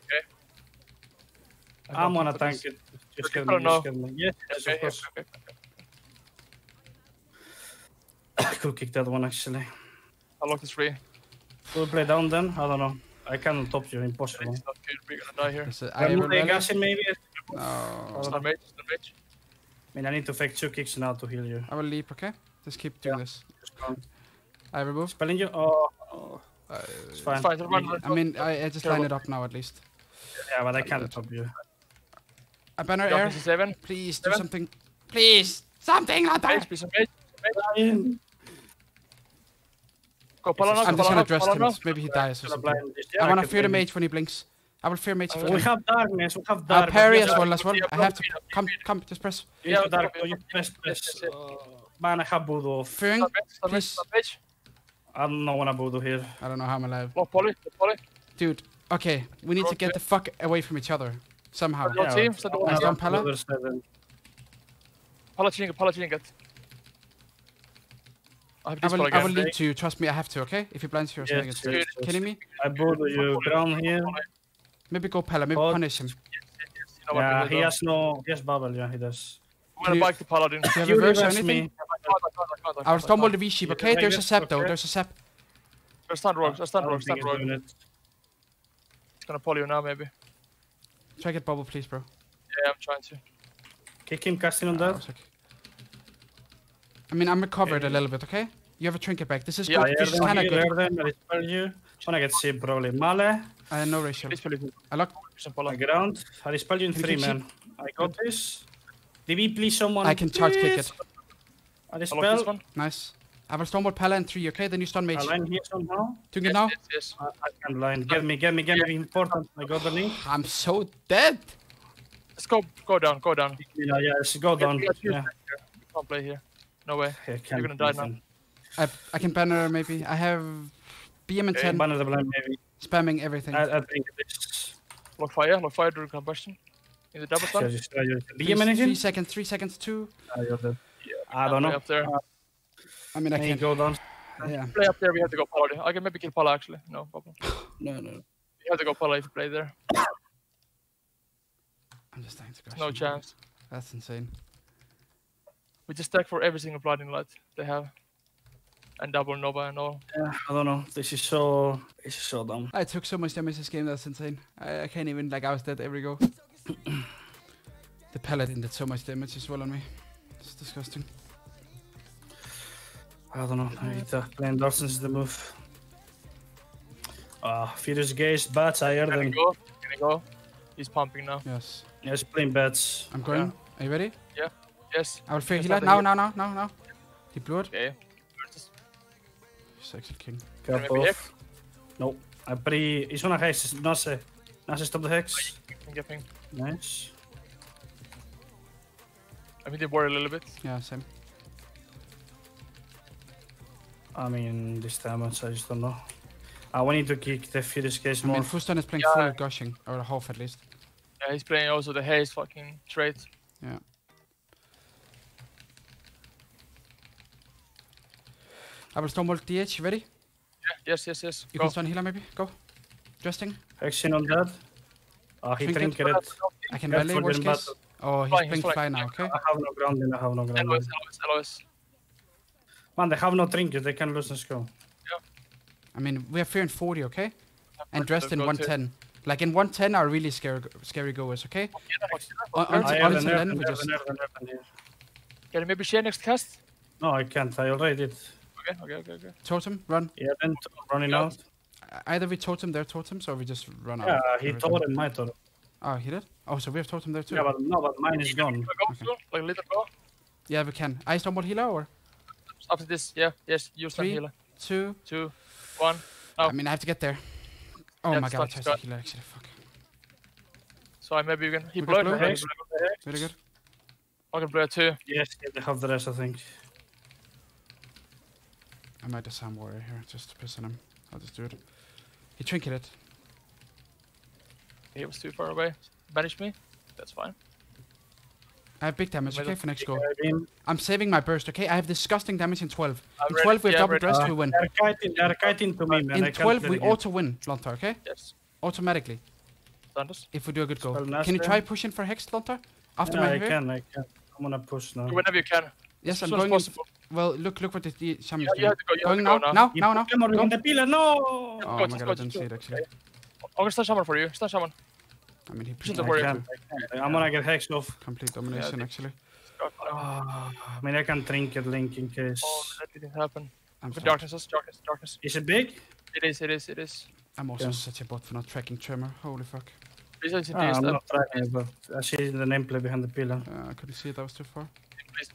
I don't I'm gonna kick for tank this. it. Just Okay, kill I me. don't Just know. kill me. Yes, yes, Okay, of course. okay, okay. I could kick that one actually. I'll lock this free. We'll play down then. I don't know. I cannot top you. Impossible. It's not good. We're gonna die here. This is- I I'm have a not rally. gassing maybe. No. Stun mage. Stun mage. I mean, I need to fake two kicks now to heal you. I will leap, okay? Just keep doing Yeah. this. Just go. I remove. Spelling you? Oh, oh. Uh, It's fine. It's fine. Run, run, I mean, I, I just line Terrible. it up now at least. Yeah, but I can't top you. A banner air. Darkness is seven. Please do Seven. something. Please! Something, Lontar! Mage. Priest on mage. Go Pala now. I'm Go just Pala gonna now. dress Pala him. now. Maybe he dies or Gonna something. blind this. Yeah, I wanna can fear the blame mage when he blinks. I will fear mage I if I will- him. We can. have darkness. We have I'll dark. parry but as yes, well as well. Yeah, I have to. yeah, Come, yeah. come, just press. You have Yeah, dark. okay, Oh, you okay. press, press. Yes, yes, Uh, Man, I have voodoo. Fearing. Stun mage. Stun mage. Please. Stun mage. I don't know when I voodoo here. I don't know how I'm alive. Block poly. Block poly. Dude, okay. We need to get Okay. the fuck away from each other. Somehow. Yeah. team, so the one I down. don't Pala. Another seven. Pala chinga. Pala chinga. I have I this will, Pala I will again. lead to you. Trust me, I have to, okay? If he blinds you or something, Yes, it's yes, Dude, yes. kidding me. I voodoo you ground here. Maybe go Pala, maybe Oh. punish him. You know what Yeah, to do, he though. has no. He has bubble. Yeah, he does. I'm gonna you- bike the Paladin. Do you have You a verse or reverse anything? me. I will stumble the V-sheep, okay? Yeah, There's a yes, sap though, okay. there's a sap. There's stun rogues. There's stun I don't rogues. Stun think he's rogues. doing it. It's gonna pull you now, maybe. Try get bubble, please, bro. Yeah, I'm trying to. Kick him, casting on Ah, I that. was like- I mean, I'm recovered Okay. a little bit, okay? You have a trinket back. This is Yeah, good. I This is kind of good. I dispel you. Wanna get saved probably. Male. I have no ratio. Please, please. I lock. Some I Pala. ground. I dispel you in Can you three, keep man. I got this. D B, please, someone. I can charge kick please. it. I I lock this dispel. one. Nice. I will stumble Pala in three, okay? Then you stun I mage. line here somehow. Doing it Yes, now? yes, yes. I, I can line. Get me, get me, get me. Important. I got the link. I'm so dead. Let's go. Go down. Go down. Yeah, yeah. Let's go down. We got you Yeah. here. We can't play here. No way. Okay, can't gonna die now. listen. I I can banner maybe. I have B M and Okay, ten. Banner the blind, maybe. Spamming everything. I, I think this. Lock fire. Lock fire during combustion. In the double Yeah, stun. just, uh, you- Three, B M anything? three seconds, three seconds, two. Ah, you're dead. Yeah, I don't play know. Up there. Uh, I mean, I May can't. go down. Yeah. Play up there. We have to go Paladin. I can maybe kill Pala actually. No problem. No, no. We have to go Pala if you play there. I'm just dying to gosh. No chance. That's insane. We just stack for every single blinding light they have. And double Nova and all. Yeah, I don't know. This is so... This is so dumb. I took so much damage this game, that's insane. I, I can't even, like, I was dead every go. The Paladin did so much damage as well on me. It's disgusting. I don't know. Maybe the playing Dawson's the move. Ah, uh, Furious Gaze, bats higher Can he than... go? Can he go? He's pumping now. Yes. Yes, playing bats. I'm going. Yeah. Are you ready? Yeah. Yes. I will fear Just healer. let the Now, heal- now, now, now, now. He blew it. Okay. He's actually king. Cap maybe off. No. I pre... He's on a hex. Nasseh. Nasseh, stop the hex. I'm getting. Nice. I mean, they worry a little bit. Yeah, same. I mean, this damage, I just don't know. I want to kick the Furious Gaze I more. mean, Fuston is playing Yeah. full gushing, or half at least. Yeah, he's playing also the haze fucking trait. Yeah. I will storm ult D H. Ready? Yeah, yes, yes, yes. You Go. can stun healer maybe. Go. Justing. Hexing on that. Ah, he Trinket. trinketed. I can Yeah, rally for worst them case. Oh, he's Flying, he's playing fly flying. now. Okay. I have no ground in, I have no ground L O S, in. L O S, L O S. Man, they have no trinket, they can lose and go. I mean, we have fear in forty. Okay. And Let's dressed in go one to- ten. Like in one ten are really scary, scary goers. Okay. On, I until, have an until nerf, then, an we nerf, just. an nerf, an nerf, an nerf. Can you maybe share next cast? No, I can't, I already did. Okay, okay, okay, okay. Totem, run. Yeah, then t- running Yeah. out. Either we totem their totems or we just run out. Yeah, he every tore time. him, my totem. Oh, he did? Oh, so we have totem there too? Yeah, but no, but mine is gone. Can I go soon? Like a little go? Yeah, we can. I stumble healer or? After this, yeah, yes, use some Three. healer. Two. Two, one. Oh. I mean, I have to get there. Oh Yeah, my it's god, I not tried Scott. to healer actually. Fuck. So I maybe you can. He We blurred got right? blue. He blurred. Very good. I can blur too. Yes, yeah, they have the rest, I think. I might disarm warrior here just to piss on him. I'll just do it. He trinketed. He was too far away. Banish me. That's fine. I have big damage, Middle. okay, for next go. I mean, I'm saving my burst, okay? I have disgusting damage in twelve. I'm In ready. twelve, we have Yeah, I'm double ready. dress uh, to win. they're kiting, they're kiting to me, man. I In can't twelve, play we the game. auto win, Lontar, okay? Yes. Automatically, Done this. if we do a good goal. Spell Can you Nasseh. try pushing for Hex, Lontar? After Yeah, my I hair? can, I can. I'm gonna push now. Whenever you can. Yes, As I'm soon as going. In, possible. well, look, look what the, the shaman Yeah, is you doing. have to go. You Going have now, to go now. now, now, now. Come Go. on, the pillar, no! Oh Go, my just god, go, I didn't just see go. it actually. I'm gonna stun shaman for you. Stun shaman. I mean, he Shouldn't pretty have worried. I Worry. can't, I can't. I'm gonna get hexed off. complete domination Yeah, actually. Ah, I mean, I can trinket link in case. Oh, that didn't happen. I'm With fucked. darkness, darkness, darkness. Is it big? It is, it is, it is. I'm also Yeah. such a bot for not tracking Tremor. Holy fuck. Please, please, Ah, please, I'm uh, not tracking it, but I see the nameplate behind the pillar. Uh, I couldn't see it, that was too far. please.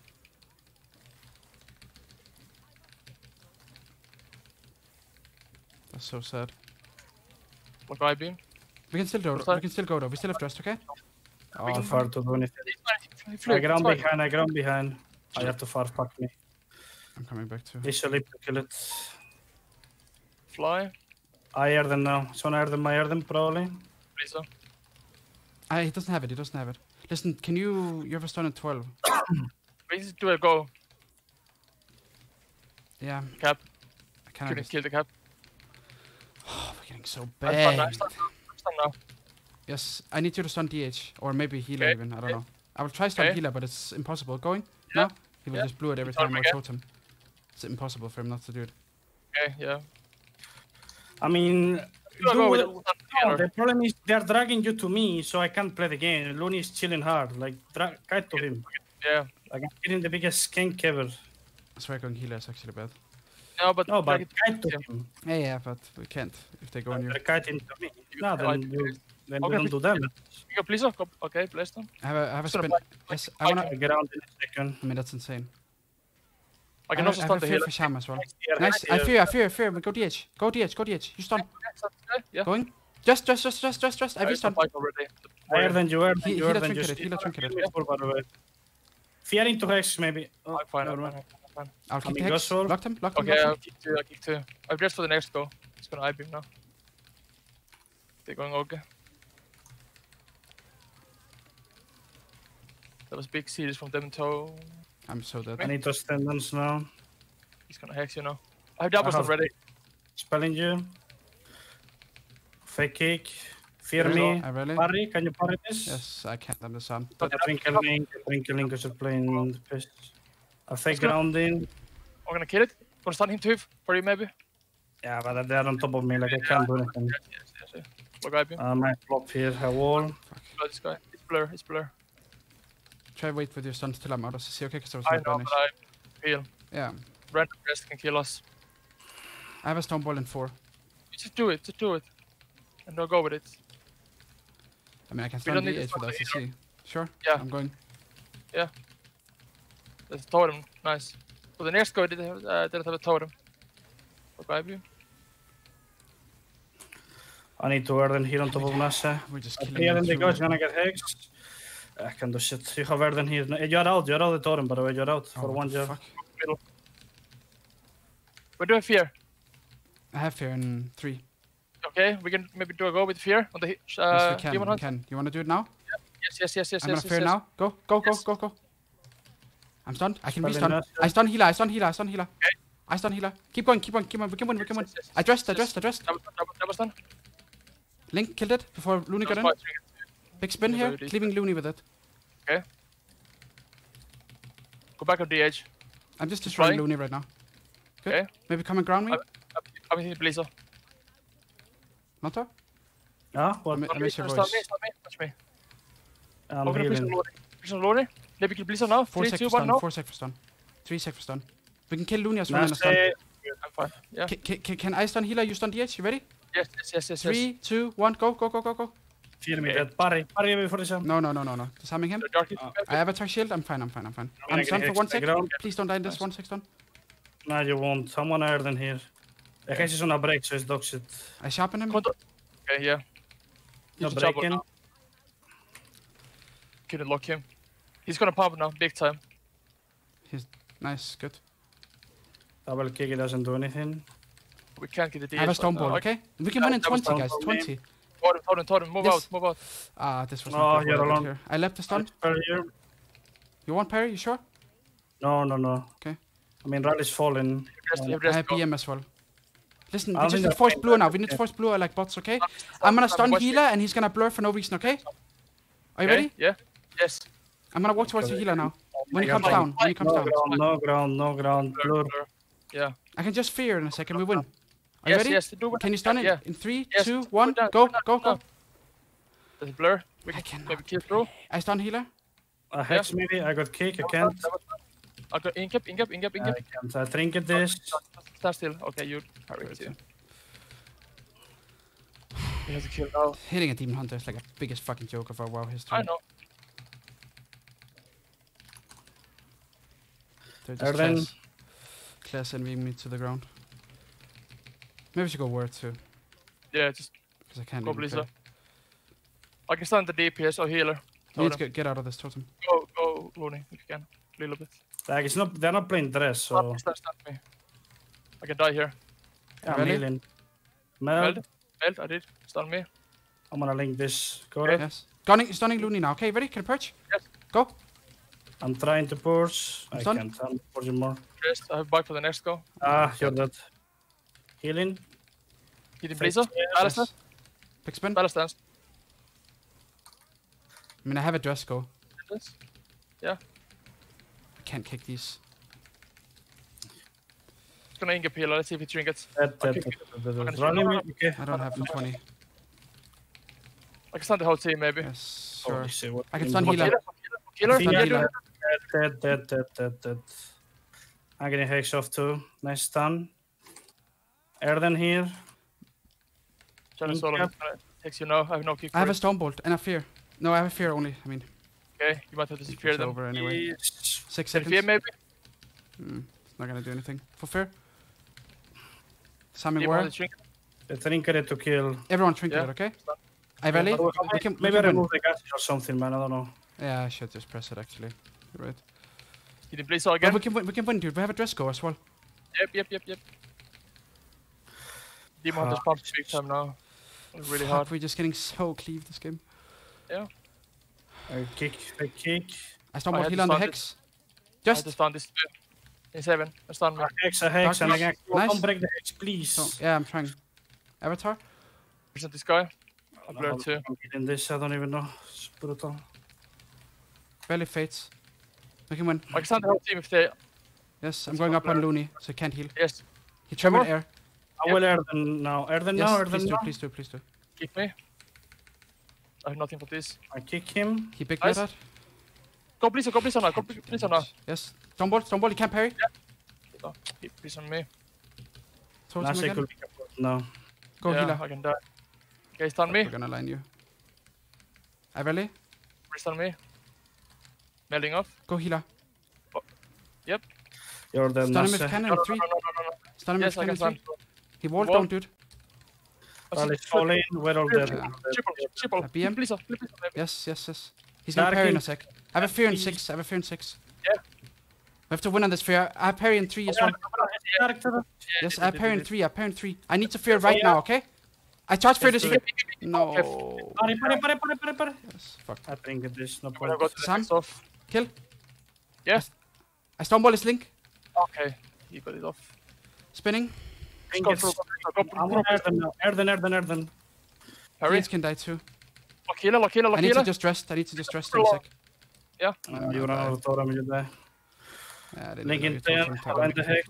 That's so sad. What I beam? We can still do What's that? We can still go though. We still have dressed, okay? Oh, Too far to do anything. He I flew. ground It's fine. behind, I ground behind. I have to far fuck me. I'm coming back too. Visually to kill it. Fly. I hear them now. It's on higher than my hear them probably. Please, uh. Ah, he doesn't have it. He doesn't have it. Listen, can you? You have a stun at twelve. Please do a go. Yeah, Cap. I kind Couldn't of. kill the cap. Oh, we're getting so I'm stunned now. I'm bad. stunned now. I'm stunned now. Yes, I need you to stun D H or maybe healer Okay, even. I don't okay. know. I will try stun Okay. healer, but it's impossible. Going? Yeah, No, he will yeah. just blew it every Stun time him I again. totem. It's impossible for him not to do it. Okay, yeah. I mean, You wanna go with do- it? With no, that the problem is they're dragging you to me, so I can't play the game. Looney is chilling hard. Like, drag kite to him. Yeah. Like, I'm getting the biggest skank ever. I swear going healer is actually bad. No, but No, but like, kite to yeah. him. Yeah, yeah, but we can't if they go on you. They're kiting to me. No, Yeah, then you, then Okay, you don't do damage. you go, please. uh, go- Okay, bless them. I have a, I have a Just gonna spin. fight- Yes, I fight wanna. I get out in a second. I mean, that's insane. I can have- also I have stun a the fear healer. for Sham as well. Here, Nice. I here. fear, I fear, I fear. We go D H. Go D H, go D H. You stun. Yeah. Going. Just, just, just, just, just, just. I I have stun. fight already. Higher than you are, He- than you are, healer than you trinketed, healer trinketed. By the way. Fearing to hex, maybe. Oh, I'm fine. never I'm mind. fine. I'm fine. I'll I kick the mean, hex. Goswell. Locked him, locked him, Okay, I'll locked him. kick two. I'll kick two. I've dressed for the next go. It's gonna I beam now. They're going okay. That was big series from them toe. I'm so dead. I need to stand on now. He's gonna hex you now. I have doubles I have- already. Spelling you. Fake kick. Fear There's me. I really? Parry, can you parry this? Yes, I can't. I'm the sun. Yeah, Twinkle Link, Twinkle Link is playing the piss. I fake ground in. I'm gonna kill it. Gonna stun him too for you maybe. Yeah, but they're on top of me, like I can't do anything. Yes, yes, yes. yes. Look at him. I might flop here, a wall. Blood this guy. It's blur. It's blur. Try wait with your stuns till I'm out of C C, okay? Because I was I not know, banished. but I feel Yeah. random rest can kill us. I have a stone ball in four. You just do it. Just do it. And don't go with it. I mean, I can We stun don't D need to eight stun without the C C. Sure? Yeah. I'm going. There's a totem. Nice. So the next guy didn't have, uh, didn't have a totem. Look at you. I need to Erden here on top of Nasseh. We're just Uh, killing Yeah, them then the through. guy's gonna get hexed. I can do shit. You have Erden here. No, You're out, you're out of the totem, by the way. You're out Oh, for what one the job. fuck? Middle. We're doing fear. I have fear in three. Okay, we can maybe do a go with fear on the uh, yes, we can. demon We hunt. can. You want to do it now? Yes, yes, yes, yes, I'm yes. gonna fear yes, now. Go, go, go, Yes. go, go. I'm stunned. I can Spell in restun. Nasseh. I stun healer. I stun healer. I stun healer. Okay. I stun healer. Keep going. Keep going. Keep on. We can win. We can win. Yes, yes, yes, I dressed. I yes. dressed. I dressed. Double, double, double stun. Link killed it before Looney got in. Double stun. Big spin Yeah, here. very Leaving Looney with it. Go back on the edge. I'm just destroying flying. Looney right now. Good. Okay. Maybe come and ground me. I'm- I'm hitting Blizzard. Lontar? Ah, what? I miss your Stun voice. me, stun me, touch me. I'm I'm gonna push on healing. Lordy. Push on Lordy. Maybe kill Blizzard now. Four Three, sec two, for one, stun. no. Four sec for stun. Three sec for stun. We can kill Looney as well in a stun. Nasseh, I'm fine. Yeah. Can, can, can I stun healer? You stun D H? You ready? Yes, yes, yes, yes. Three, two, one, go, go, go, go, go. fear me Okay. dead. Parry, parry before the jump. No, no, no, no, no. Just hamming him. The dark is Uh, I have a attack shield. I'm fine, I'm fine, I'm fine. gonna I'm get stunned for hexed one by sec. ground. Please don't die in this Nice. one sec stun. No, you won't. I'm on Erden here. The hex is on a break, so it's dog shit. I sharpen him. Control. Okay, yeah. No Use the jump breaking. now. Couldn't lock him. He's gonna pump now, big time. Nice, good. Double kick, it doesn't do anything. We can't get the D I have a H stone right now. ball, okay? We can win in That was twenty, stone guys. ball, twenty. Totem, totem, totem. Move Yes. out, move out. Ah, this was Oh, not good. you're what I did alone. here. I left the stun. Parry here. You want parry? You sure? No, no, no. Okay. I mean, Rally's falling. Rest, Um, you have I rest, have go. B M as well. Listen, I we don't just think need they're force playing blue now. that, We need okay. force blue. I like bots, okay? I'm gonna stun Watch healer it. and he's gonna blur for no reason, okay? Are you Okay, ready? Yeah. Yes. I'm gonna walk towards the Okay. healer now. When he Yeah, comes fine. down, when he comes No down. ground, no ground, no ground. Blur, Blur. blur. Yeah. I can just fear in a second. We win. Are you Yes, ready? yes. Do what Can you stun it? Yeah. In three, Yes, two, put one, down, go, put down, go, put go. down. Does it blur? We I can cannot. maybe kill through. I stun healer. A hex maybe. I got kick. I can't. I'll go in cap, in cap, in cap, in I cap. can't. I trinket this. Stand still. Okay, you parry it too. He has a kill now. Hitting a demon hunter is like a biggest fucking joke of our WoW history. I know. They're just Erden. class, class envying me to the ground. Maybe we should go word too, Yeah, just because I can't go even Blizzard. play. I can stand the D P S or healer. We need to Totem. get, get out of this totem. Go, go, Looney, if you can. A little bit. Like it's not. They're not playing dress, so Stand, stand, stand me. I can die here. I'm Really? healing. Meld. Meld. Meld, I did. Stun me. I'm gonna link this. Go Okay. right. Yes. Stunning, stunning Looney now. Okay, ready? Can I perch? Yes. Go. I'm trying to push. I'm I done. can't. I'm pushing more. Rest. I have bike for the next go. Ah, you're dead. Healing. Hitting Fix, Blizzard. yes. Balance Yes. Big spin. Balance dance. I mean, I have a dress go. Yes. I can't kick these. It's gonna ingap healer. Let's see if he trinkets. Dead, dead, Okay. dead, dead, dead, I'm dead. gonna Running shoot. me. Okay. I don't have the twenty. I can stun the whole team maybe. Yes, sure. Holy shit, what I can team stun was healer. Killer, killer, Stun killer. healer. Dead, dead, dead, dead, dead. I'm getting hex off too. Nice stun. Erden here. Challenge solo. Yep. Takes you now. I have no kick I have for a stone bolt and a fear. No, I have a fear only. I mean, it. Okay, you might have to fear it's them. over anyway. Yes. Six Can seconds. fear maybe? Mm, it's not gonna do anything. For fear. Sammy Demon war. has a trinket. The trinket to kill. Everyone trinket Yeah. it, okay? I rally. Yeah, We can, we Maybe I can win. remove the gas or something, man. I don't know. Yeah, I should just press it actually. You're right. Hitting Blizzard But again. we can win. We can win, dude. We have a dress go as well. Yep, yep, yep, yep. Demon Hunter's Ah, pumped big time now. Really Fuck, hard. we're just getting so cleaved this game. I kick, I kick. I stun I bolt had heal to on the stun hex. I Just. just stun this too. In seven. I stun me. A hex, a hex, and Darkness. again. Nice. Don't break the hex, please. Oh, yeah, I'm trying. Avatar. Present this guy. I blur too. In this, I don't even know. It's brutal. Barely fades. Make him win. I can stand the whole team if they... Yes, I'm going up on Looney, so he can't heal. Yes. He trembled air. I will Erden now. Erden Yes, now, Erden please do, now. please do, please do. Keep me. I have nothing for this. I kick him. He big Nice. that. Go please, go please on now. Go please on now. Yes. Stoneball, Stoneball, he can't parry. Oh, keep please on me. Towards him Nasseh again. could be careful. No. Go yeah, healer. I can die. Okay, stun me. We're gonna line you. I rally. Please stun me. Melding off. Go healer. Yep. You're dead, Stun him with Nasseh. cannon No, no, in three. no, no, no, no. Stun him Yes, with I cannon can in stun. three. He walled Wall. down, dude. Well, it's falling. We're all dead. Yeah. Triple, triple. Uh, B M? Please, please, please. Yes, yes, yes. He's gonna parry in a sec. I have a fear in six. I have a fear in six. Yeah. We have to win on this fear. I have parry in three as well. Character. Yes, I have parry in three. I have parry in three. I need to fear right now, okay? I charge fear this. do it. No. Pare, pare, pare, pare, pare, pare. Yes, fuck. I think it is no I'm point. gonna go to the Sam? next off. Kill. Yeah. I stoneball his link. Okay. He got it off. Spinning. think Go it's... through, go through, I'm go on through. Erden now. Erden, Erden, Erden. Hurry. These can die too. Lock healer, lock healer, lock I need to healer. just rest. I need to just rest in a sec. Yeah. Uh, you run out of totem, you die. Yeah, I didn't Link know in you there, told him to- and the Hex.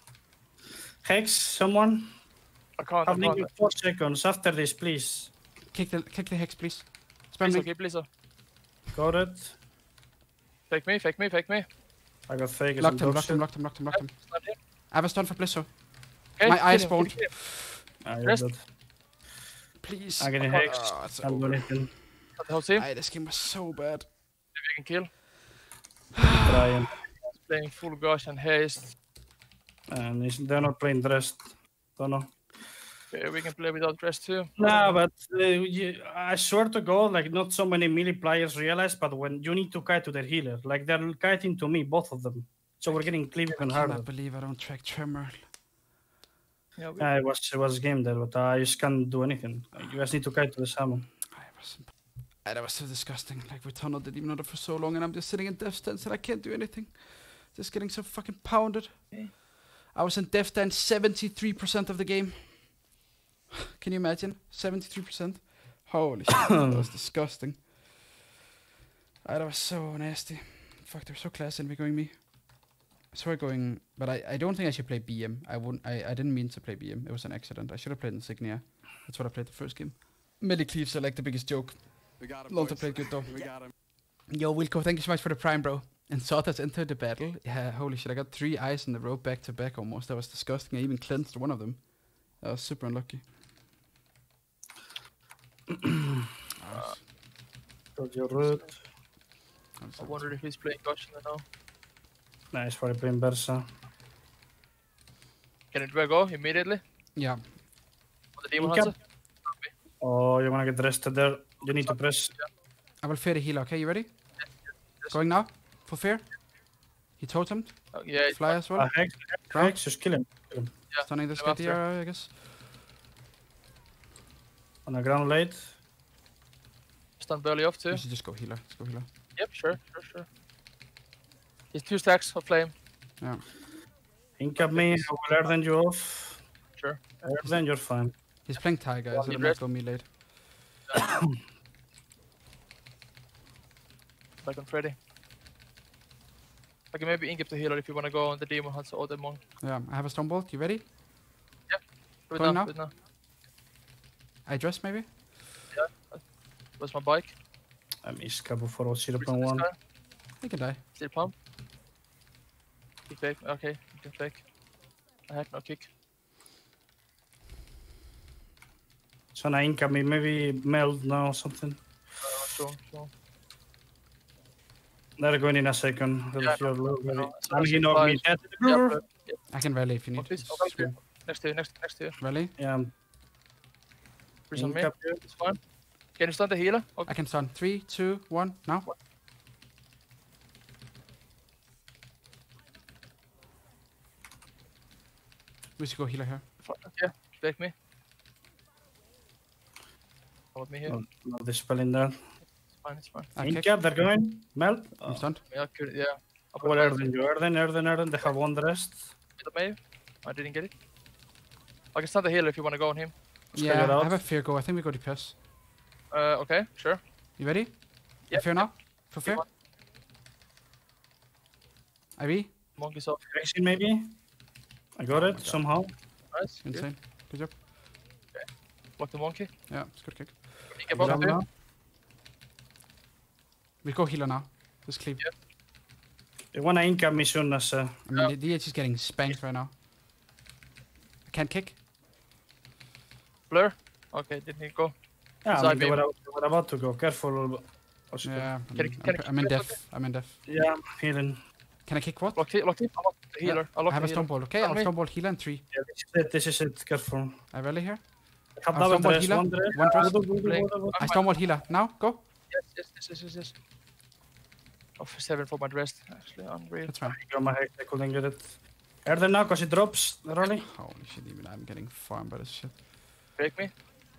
Hex, someone? I can't, I Have Link can't. in four seconds after this, please. Kick the kick the hex, please. Spam Please, me. okay, please. uh, Got it. Fake me, fake me, fake me. I got fake. it's Locked some him, dog locked him, shit. locked him, locked him, locked him. Stand here. I have a stun for Blisso. Okay, My kill eyes him, spawned. kill him. Ah, you're Rest. dead. Please. I'm getting Hex. Oh, it's I'm over. doing anything. Got the whole team. Aye, this game was so bad. If you can kill. Trying. Playing full gush and haste. And he's- they're not playing dressed. Don't know. Okay, we can play without rest too. No, but uh, you, I swear to God, like not so many melee players realize, but when you need to kite to their healer, like they're kiting to me, both of them. So we're getting cleave even I harder. cannot believe I don't track Tremor. Yeah, we, Yeah, it was it was game there, but I just can't do anything. Like, you guys need to kite to the salmon. I was, Ah, that was so disgusting. Like we tunneled it even though for so long, and I'm just sitting in death stance and I can't do anything. Just getting so fucking pounded. Okay. I was in death stance seventy-three percent of the game. Can you imagine? seventy-three percent. Holy shit, that was disgusting. Ah, that was so nasty. Fuck, they're so class and going me. Sorry, going, but I, I don't think I should play B M. I wouldn't. I, I didn't mean to play B M. It was an accident. I should have played Insignia. That's what I played the first game. Melee cleaves are like the biggest joke. We got him. Lontar boys. played good though. We got him. Yo, Wilco, thank you so much for the prime, bro. And Sotas entered the battle. Yeah, holy shit, I got three eyes in the row back to back almost. That was disgusting. I even cleansed one of them. That was super unlucky. Ah, Got your root. that was- I wonder if he's playing gush now. Nice for playing Bersa. Can it go immediately? Yeah, On the demon Incap. hunter? Oh, you wanna get rested there? You need to press. I will fear the healer. Okay, you ready? Going now? For fear? He totemed. Oh, yeah, Fly as well. Uh, Hex, Ground. Hex, just kill him. Kill him. yeah. Stunning this I'm guy after. here, I guess. On the ground late. Stun barely off too. We should just go healer. Let's go healer. Yep, sure, sure, sure. He's two stacks of flame. Yeah. Incap me, I will Erden you off. Sure. Erden, you're fine. He's playing Thai, guys. Need I might rest. go me late. Like on Freddy. I can maybe incap the healer if you wanna go on the demon hunter or the monk. Yeah, I have a stone bolt. You ready? Do it Going now, now? do it now. I dress maybe? Where's my bike? I missed couple for zero Where's point this one. guy? I can die. Still pump. Kick fake. Okay, you can fake. I have no kick. So now incap me, maybe meld now or something. Uh, sure, sure. They're going in a second. Yeah, If you're low, no, ready. it's And he actually knocked me five. dead. Yeah, but- I can rally if you oh, need. please, Just oh, please, scream. next to you, next, next to you. Rally? Yeah, I'm Freeze on me. incap you. It's fine. Can you stun the healer? Okay. I can stun. Three, two, one, now. We should go healer here. Fine. Yeah, fake me. Come with me here. No, no dispelling there. It's fine, it's fine. I kick. Incap, they're going. Meld. I'm Oh. stunned. Yeah, could, yeah. I'll Well, put Erden, you Erden, Erden, Erden. They have one rest. it maybe. I didn't get it. I can stun the healer if you want to go on him. Let's Yeah, figure it I out. have a fear go. I think we go to piss. Uh, okay, sure. You ready? Yeah. Fear now? For fear? I V? Monkey's off. Vaccine maybe? I got Oh it my God. somehow. Nice. Good. Insane. Good job. Block the monkey. Yeah, it's good kick. He get Good up job there. now. We go healer now. Just cleave. Yeah. They wanna incap me soon as uh, I mean, the D H is getting spanked right now. I can't kick. Blur. Okay, didn't he go? yeah, I Side mean, they beam. were, they were about to go. Careful. Oscar. Yeah, I'm, Can I- I'm, can I I'm in kick def. I'm in def. Yeah, I'm healing. Can I kick what? Lock T, lock T. I'll lock the Yeah. healer. I'll I lock have the a healer. stone ball. Okay, I Tell have me. a stone ball healer and three. Yeah, this is it. This is it. Careful. I rally here. Ik ga Ah, double someone dress, healer? one dress. One dress? Woedo, woedo, Blink. woedo, woedo. I stone ball healer. Now, go. Yes, yes, yes, yes, yes, yes. Oh, for seven for my dress. Actually, unreal. That's fine. I got my heck. I couldn't get it. Air there now because it drops. Rally. Holy shit, even I'm getting farmed by this shit. Break me.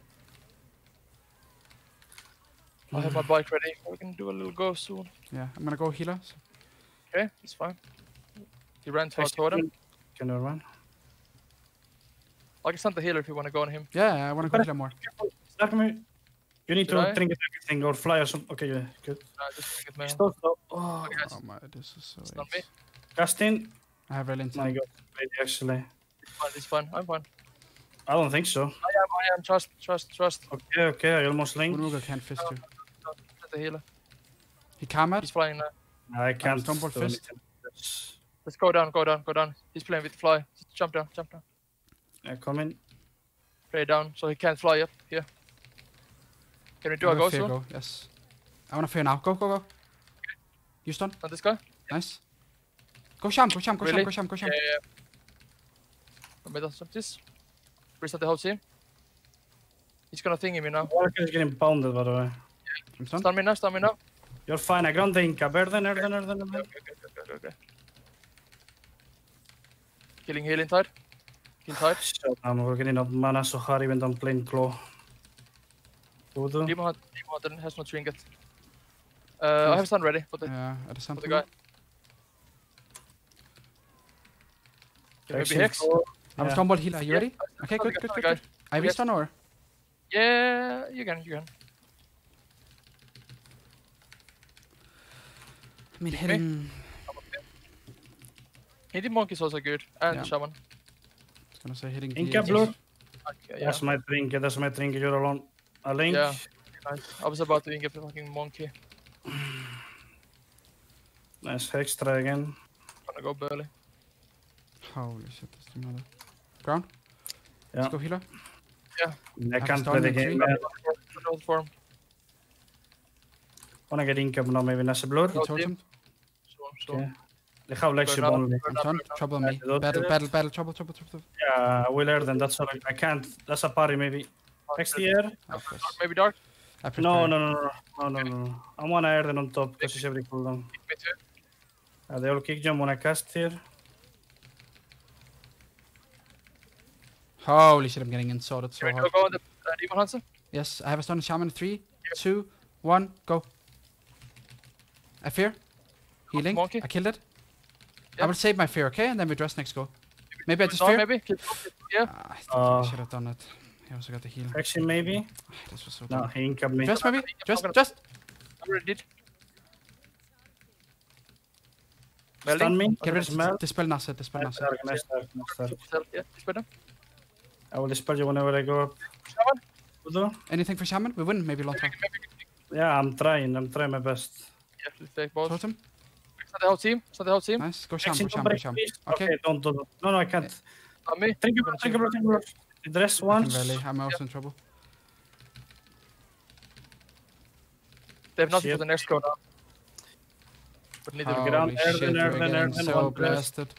I have my bike ready. We can do a little go soon. Yeah, I'm gonna go healer. So Okay, it's fine. He ran towards totem. Can I run? I can send the healer if you want to go on him. yeah, I wanna go healer more. Stack me. You need Should to I? trinket everything or fly or something. Okay, yeah, good. Uh, just get me. Stop, stop. Oh, Okay, guys. Oh my, this is so. It's not me. ace. casting. I have rally My intent. god, maybe actually. It's fine. It's fine. I'm fine. I don't think so. I am. I am. Trust. Trust. Trust. Okay, okay, I almost linked. Uruga can't fist you. Let the healer. He cammed. He's flying now. I can't. Stumble do fist. anything. That's- Let's go down. Go down. Go down. He's playing with fly. Just jump down. Jump down. Yeah, come in. Play down so he can't fly up here. Can we do I a have go fear soon? go. Yes. I wanna fear now. Go, go, go. You stun. On this guy? Nice. Go sham, go sham, go sham, Really? go sham, go sham. Yeah, yeah, yeah. Let me do this. Reset the whole team. He's gonna thingy me now. Walker is getting pounded, by the way. I'm stunned. Stun me now. Stun me now. You're fine. I ground the Inca. Erden, Erden, Erden, Okay, Erden. okay, okay, okay, okay. Killing healing tide. Kill tide. Shut down. We're getting up mana so hard even though I'm playing claw. Voodoo. Demon Hunt- Demon Hunter has no trinket. Uh, I have stun ready for the, Yeah, at the for center. the guy. Can maybe Actually, hex? four. I'm a Yeah. stun ball healer. You ready? Okay, good, Okay, good, okay, good, guys. good. I V Yes. stun or? Yeah, you can, you can. I mean, me? hitting. Hitting Monk is also good. And Yeah. Shaman. I was gonna say hitting. Inca D H. blue. Okay, yeah. That's my trinket. That's my trinket. You're alone. A link. Yeah. Nice. I was about to get the fucking monkey. Nice hex try again. Gonna go Burley. Holy shit, that's the mother. Ground. Yeah. Let's go healer. I Have can't a play the stun in game. three. Man. Control form. Wanna get Inca now? Maybe Nasseh blur. He Oh, totem. Soon, soon. Okay. They have Lexi Burn up. only. I'm stunned. Trouble on me. I don't Battle, get it. battle, battle. Trouble, trouble, trouble. Yeah, I will air them. That's all. I, I can't. That's a party maybe. Next year. Of course. Maybe dark. I prefer. No, no, no, no, no, no, no, no. I wanna air them on top because it's every cooldown. Me too. Uh, they all kick jump when I cast here. Holy shit, I'm getting insulted so Can we hard. go on the uh, Demon Hunter? Yes, I have a stun shaman. Three, two, one, go. I fear. Healing. Monkey. I killed it. I Yeah. will save my fear, okay? And then we dress next go. Maybe I just No, fear. maybe. Kill- Yeah. Ah, I think Uh, I should have done it. I also got the heal. Action maybe. Ah, this was so No, dumb. he incap me. Dress maybe? I'm Just, gonna- just. I already did. Stun Melding. me. Get rid Smell. of Dispel Nasseh, Dispel Nice Nasseh. dark, nice dark, nice dark. Self, yeah, dispel them. I will dispel you whenever I go up. Shaman. Voodoo? Anything for shaman? We win, maybe Lontar. Maybe, maybe. Yeah, I'm trying. I'm trying my best. Yeah, let's take both. Totem? It's not the whole team. It's not the whole team. Nice. Go sham, Action, go sham, don't go break, sham. please. Okay. Okay, don't do that. No, no, I can't. On me. Thank you, Gonna thank you, see. thank you. Dress I can once. rally. I'm also in trouble. They have nothing Shit. for the next go now. But neither Get Holy on, air shit, then, air you're then, air getting then, so one press. blasted.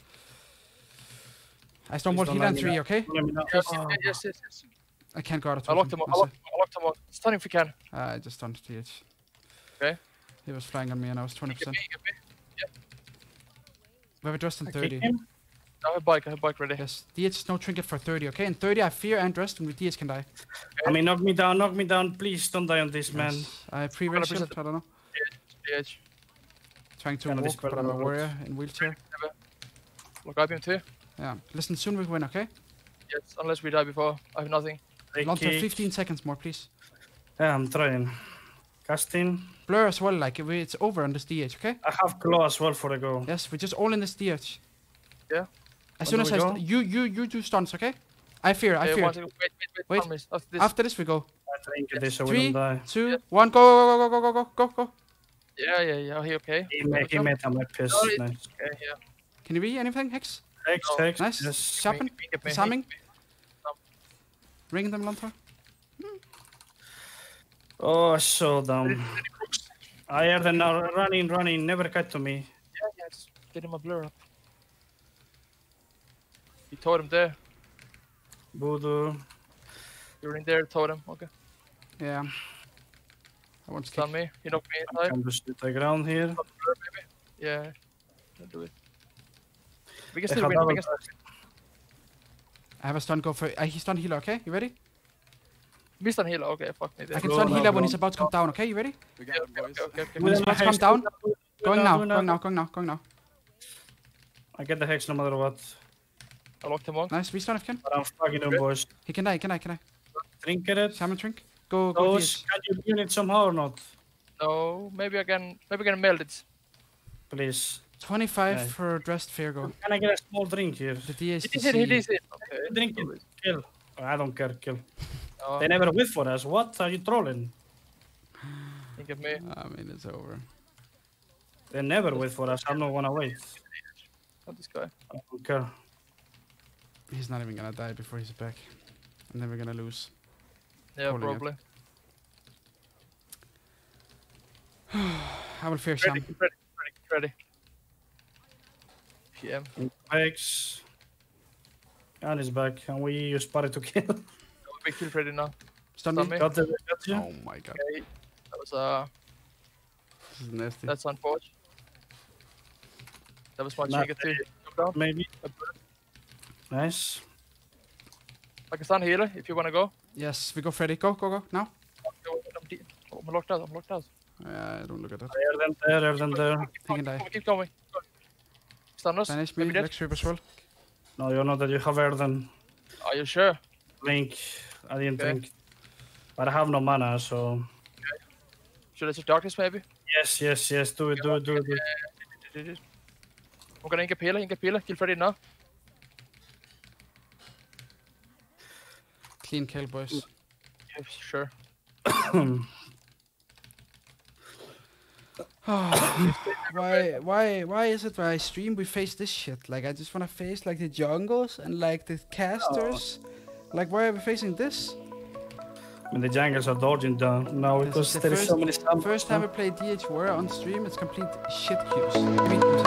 I stone ball Please don't healer in lie me three, now. okay? Let me know. Yes, Oh. yes, yes, yes, yes. I can't guard it. I locked him. I locked him. I locked him. on. Stun him if you can. I just stunned T H. Okay. He was flying on me and I was twenty He can percent. be, he can be. We have a dressed in I kick thirty. him. I have bike. I have bike ready. Yes, D H is no trinket for thirty, okay? In thirty I have fear and dressed and with D H can die. I mean, knock me down, knock me down. Please don't die on this, man. Yes. I have pre-race shield, percent. I don't know. D H. Trying to Kinda walk, dispel but I'm a on the warrior in wheelchair. Look, I beam too. Yeah. Listen, soon we win, okay? Yes, unless we die before. I have nothing. They Lontar, kick. fifteen seconds more, please. Yeah, I'm trying. Casting. Blur as well, like we- it's over on this D H, okay? I have claw as well for the go. Yes, we're just all in this D H. Yeah. As When soon do as we I go? st you you you do stunts, okay? I fear, I Uh, fear. one second, wait, wait, wait. Wait. promise. After this. After this we go. I think this so we Three, don't die. two, Yeah. one, go go go go go go go go. Yeah, yeah, yeah. He okay? He made, he made a piss. No, it's Nice. okay, yeah. Can you be anything, Hex? Hex, No. Hex. Nice. Yes. Chapping, Me, me, me, me, Samming, me. ringing them, Lontar. Oh, so dumb. I heard them now running, running. Never cut to me. Yeah, yeah. Just get him a blur up. You told him there. Voodoo. You're in there. Told him. Okay. Yeah. I want to Stun kick. me. You knock me I inside. can just hit the ground here. Blur, maybe. Yeah. Don't do it. We can They still have win. We double can still I have a stun go for. Uh, he's stun healer, okay? You ready? We stun healer. Okay, fuck me. There. I can Go stun now, healer when go. he's about to come down, okay? You ready? We Okay, got him, okay, boys. okay, okay, okay. When he's about to come down. Going now, going now, going now, going now. I get the Hex no matter what. I locked him on. Nice, restun if you can. But I'm fucking them, boys. He can die, he can die, he can die. Trinket it. Salmon drink. Go, go, Those, D H. can you unit somehow or not? No, maybe I can. Maybe I can meld it. Please. twenty-five Nice. for dressed fair go. Can I get a small drink here? The D H. He to did it. He C. did it. Okay. Drink it. Kill. I don't care, kill. Oh, They never wait for us. What are you trolling? think of me. I mean, it's over. They never wait for us. I'm not gonna wait. Not this guy. I don't care. He's not even gonna die before he's back. And then we're gonna lose. Yeah, Holding it. probably. I will fear Ready, Sam. ready, ready, ready. P M. Hex. And he's back. And we use party to kill. We kill ready now. Stun Stun me. me. Got the got you. Oh my god. Okay. That was uh. This is nasty. That's unfortunate. That was my Nah, chance to come down. Maybe. Nice. I can stun healer if you wanna go. Yes, we go Freddy. Go, go, go. Now. I'm, de- oh, I'm locked out. I'm locked out. Uh, don't look at that. I hear them there, hear them there. He can die. Keep going. Go. Stun us. Banish me. Maybe dead. Leg sweep as well. No, you know that you have heard them. Are you sure? Blink. I didn't Okay. think. But I have no mana, so. Should I see darkness maybe? Yes, yes, yes. Do it, do it, do it. Do it. I'm gonna ink a peeler, ink a peeler. Kill Freddy now. Clean kill, boys. Yeah, sure. why, why, why is it when I stream we face this shit? Like I just wanna face like the jungles and like the casters. Like why are we facing this? I mean, the jungles are dodging down now This because is the there is first- so many stuff. First time we play D H War on stream, it's complete shit queues. I mean,